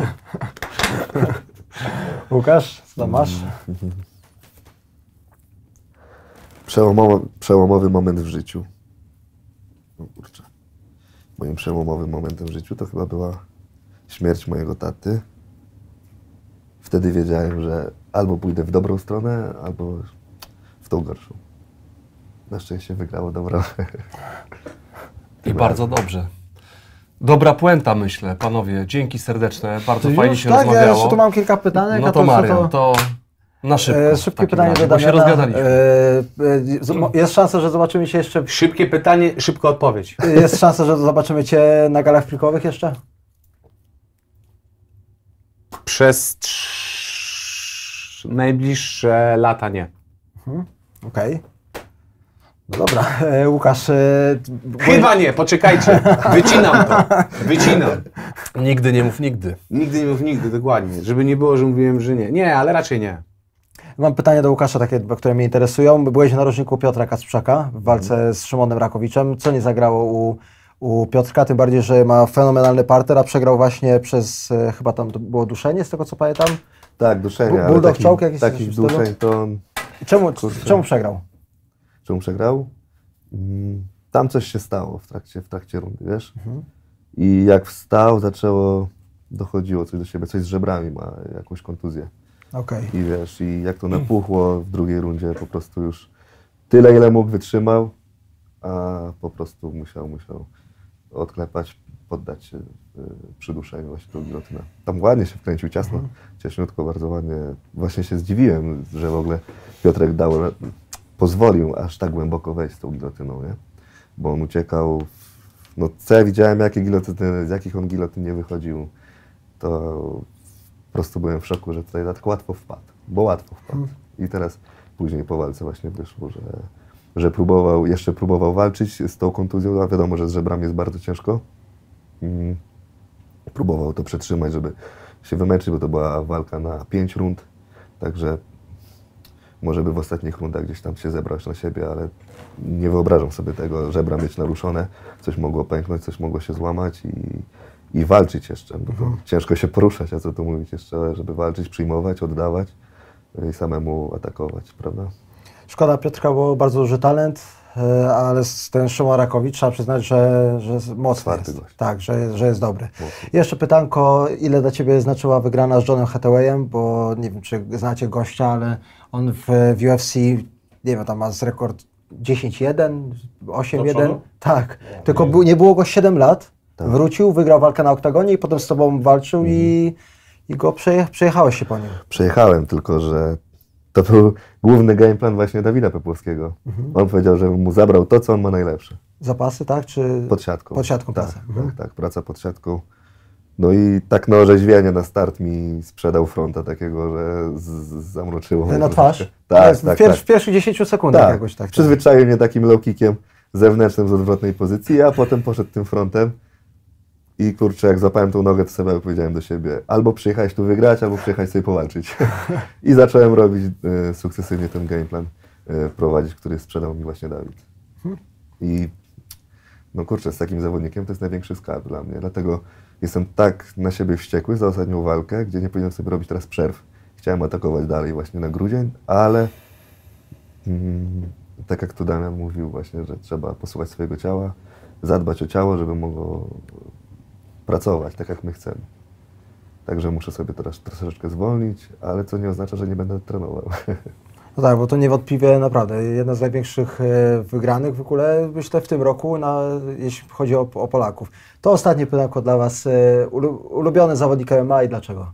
Łukasz, co masz? Przełomowy, przełomowy moment w życiu. No kurczę. Moim przełomowym momentem w życiu to chyba była śmierć mojego taty. Wtedy wiedziałem, że albo pójdę w dobrą stronę, albo w tą gorszą. Na szczęście wygrało dobro. I bardzo dobrze. Dobra puenta, myślę, panowie. Dzięki serdeczne, bardzo fajnie Już się tak, rozmawiało. ja jeszcze tu mam kilka pytanek. No a to co Marian, to na szybko. E, w szybkie takim pytanie razie, do bo się Damiana. rozgadaliśmy. E, e, z- jest szansa, że zobaczymy się jeszcze... Szybkie pytanie, szybka odpowiedź. Jest szansa, że zobaczymy Cię na galach plikowych jeszcze? Przez trz... najbliższe lata nie. Okej. No dobra, e, Łukasz... E, Chyba nie, poczekajcie. Wycinam to. Wycinam. Nigdy nie mów nigdy. Nigdy nie mów nigdy, dokładnie. Żeby nie było, że mówiłem, że nie. Nie, ale raczej nie. Mam pytanie do Łukasza, takie, które mnie interesują. Byłeś w narożniku Piotra Kacprzaka w walce Mhm. z Szymonem Rakowiczem. Co nie zagrało u, u Piotrka? Tym bardziej, że ma fenomenalny parter, a przegrał właśnie przez, e, chyba tam to było duszenie, z tego co pamiętam. Tak, duszenie, Bu- ale bulldog taki, choke jakiś takich w stylu? duszeń to on... Czemu, Kurczę. czemu przegrał? Czemu przegrał? Mm, Tam coś się stało w trakcie, w trakcie rundy, wiesz? Mhm. I jak wstał, zaczęło, dochodziło coś do siebie, coś z żebrami ma, jakąś kontuzję. Okej. I wiesz, i jak to napuchło w drugiej rundzie, po prostu już tyle, ile mógł, wytrzymał, a po prostu musiał, musiał odklepać, poddać się y, przyduszeniu właśnie tą gilotynę. Tam ładnie się wkręcił, ciasno, ciaśniutko, bardzo ładnie. Właśnie się zdziwiłem, że w ogóle Piotrek dał, pozwolił aż tak głęboko wejść z tą gilotyną, nie? Bo on uciekał, w- no co ja widziałem, jakie gilotyny, z jakich on gilotyn nie wychodził, to po prostu byłem w szoku, że tutaj tak łatwo wpadł, bo łatwo wpadł. I teraz później po walce właśnie wyszło, że, że próbował, jeszcze próbował walczyć z tą kontuzją, a wiadomo, że z żebrami jest bardzo ciężko. Mm. Próbował to przetrzymać, żeby się wymęczyć, bo to była walka na pięć rund, także może by w ostatnich rundach gdzieś tam się zebrać na siebie, ale nie wyobrażam sobie tego, żebra mieć naruszone, coś mogło pęknąć, coś mogło się złamać i, i walczyć jeszcze, bo to ciężko się poruszać, a co tu mówić jeszcze, żeby walczyć, przyjmować, oddawać i samemu atakować, prawda? Szkoda Piotrka, bo bardzo duży talent, e, ale z- ten Szymon Rakowicz trzeba przyznać, że, że jest mocny Twardy jest. gość. Tak, że, że jest dobry. Mocny. Jeszcze pytanko, ile dla Ciebie znaczyła wygrana z Johnem Hathawayem, bo nie wiem, czy znacie gościa, ale on w, w U F C, nie wiem, tam ma z rekord dziesięć jeden, osiem jeden. przodu? Tak, tylko bu, nie było go siedem lat, Tak. wrócił, wygrał walkę na oktagonie i potem z Tobą walczył i, i go przeje, przejechałeś się po nim. Przejechałem, tylko że to był główny game plan właśnie Dawida Pepłowskiego. On powiedział, że mu zabrał to, co on ma najlepsze. Zapasy, tak? Czy Pod siatką. Pod siatką tak, praca. tak, tak, praca pod siatką. No i tak na orzeźwienie na start mi sprzedał fronta takiego, że z, z, zamroczyło mnie na troszeczkę. twarz? Tak, Jest tak, w, pier- tak. w pierwszych dziesięciu sekundach Tak, jakoś tak. przyzwyczaił mnie takim low kickiem zewnętrznym z odwrotnej pozycji, a potem poszedł tym frontem i kurczę, jak złapałem tą nogę, to sobie powiedziałem do siebie, albo przyjechałeś tu wygrać, albo przyjechałeś sobie powalczyć. I zacząłem robić e, sukcesywnie ten game plan, e, prowadzić, który sprzedał mi właśnie Dawid. I no kurczę, z takim zawodnikiem to jest największy skarb dla mnie, dlatego jestem tak na siebie wściekły za ostatnią walkę, gdzie nie powinienem sobie robić teraz przerw. Chciałem atakować dalej właśnie na grudzień, ale mm, tak jak tu Damian mówił właśnie, że trzeba posłuchać swojego ciała, zadbać o ciało, żeby mogło pracować tak jak my chcemy. Także muszę sobie teraz troszeczkę zwolnić, ale co nie oznacza, że nie będę trenował. No tak, bo to niewątpliwie naprawdę jedna z największych e, wygranych w ogóle, myślę, w tym roku, na, jeśli chodzi o, o Polaków. To ostatnie pytanko dla Was. E, ulu, ulubiony zawodnik M M A i dlaczego?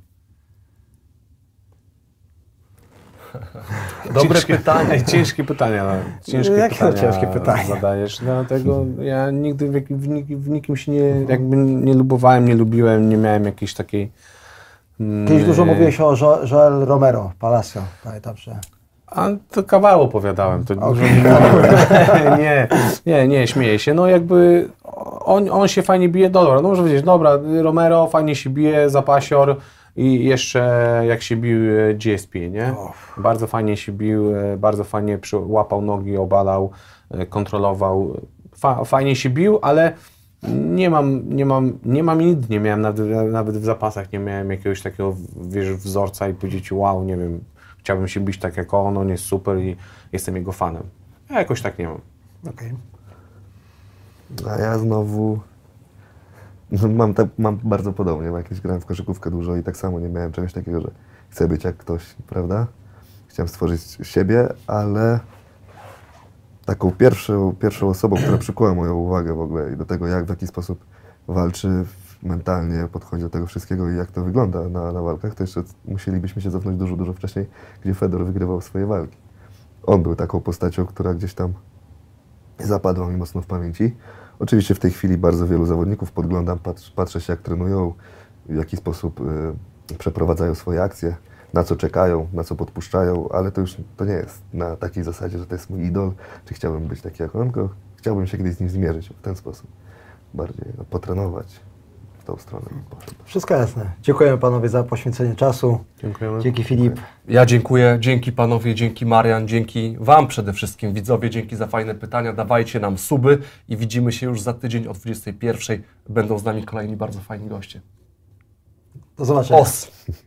Dobre Ciężkie- pytanie. Ciężkie pytania. no. Ciężkie Jakie pytania ciężkie pytania? zadajesz. Dlatego ja nigdy w, jakim- w, nikim- w nikim się nie, jakby nie lubowałem, nie lubiłem, nie miałem jakiejś takiej... mm, Kiedyś dużo mówiłeś o jo, Joel Romero, Palacio, pamiętam, że... A to kawał opowiadałem, to dużo nie mówiłem. nie, nie, nie, śmieję się. No jakby on, on się fajnie bije, dobra, no może powiedzieć, dobra, Romero fajnie się bije, zapasior i jeszcze jak się bił e, G S P, nie? Bardzo fajnie się bił, e, bardzo fajnie przy, łapał nogi, obalał, e, kontrolował. Fa, fajnie się bił, ale nie mam, nie mam, nie mam nic, nie miałem nawet, nawet w zapasach, nie miałem jakiegoś takiego, wiesz, wzorca i powiedzieć, wow, nie wiem, chciałbym się bić tak jak on, on jest super i jestem jego fanem. Ja jakoś tak nie mam. Okej. A ja znowu no mam, tak, mam bardzo podobnie, bo jakieś grałem w koszykówkę dużo i tak samo nie miałem czegoś takiego, że chcę być jak ktoś, prawda? Chciałem stworzyć siebie, ale taką pierwszą, pierwszą osobą, która przykuła moją uwagę w ogóle i do tego, jak w jaki sposób walczy mentalnie, podchodzi do tego wszystkiego i jak to wygląda na, na walkach, to jeszcze musielibyśmy się cofnąć dużo, dużo wcześniej, gdzie Fedor wygrywał swoje walki. On był taką postacią, która gdzieś tam zapadła mi mocno w pamięci. Oczywiście w tej chwili bardzo wielu zawodników podglądam, patrz, patrzę się jak trenują, w jaki sposób y, przeprowadzają swoje akcje, na co czekają, na co podpuszczają, ale to już to nie jest na takiej zasadzie, że to jest mój idol, czy chciałbym być taki jak on, tylko chciałbym się kiedyś z nim zmierzyć w ten sposób. Bardziej no, potrenować, w tą stronę poszedł. Wszystko jasne. Dziękujemy panowie za poświęcenie czasu. Dziękujemy. Dzięki Filip. Ja dziękuję, dzięki panowie, dzięki Marian, dzięki wam przede wszystkim, widzowie, dzięki za fajne pytania, dawajcie nam suby i widzimy się już za tydzień o dwudziestej pierwszej. Będą z nami kolejni bardzo fajni goście. Do zobaczenia. Os!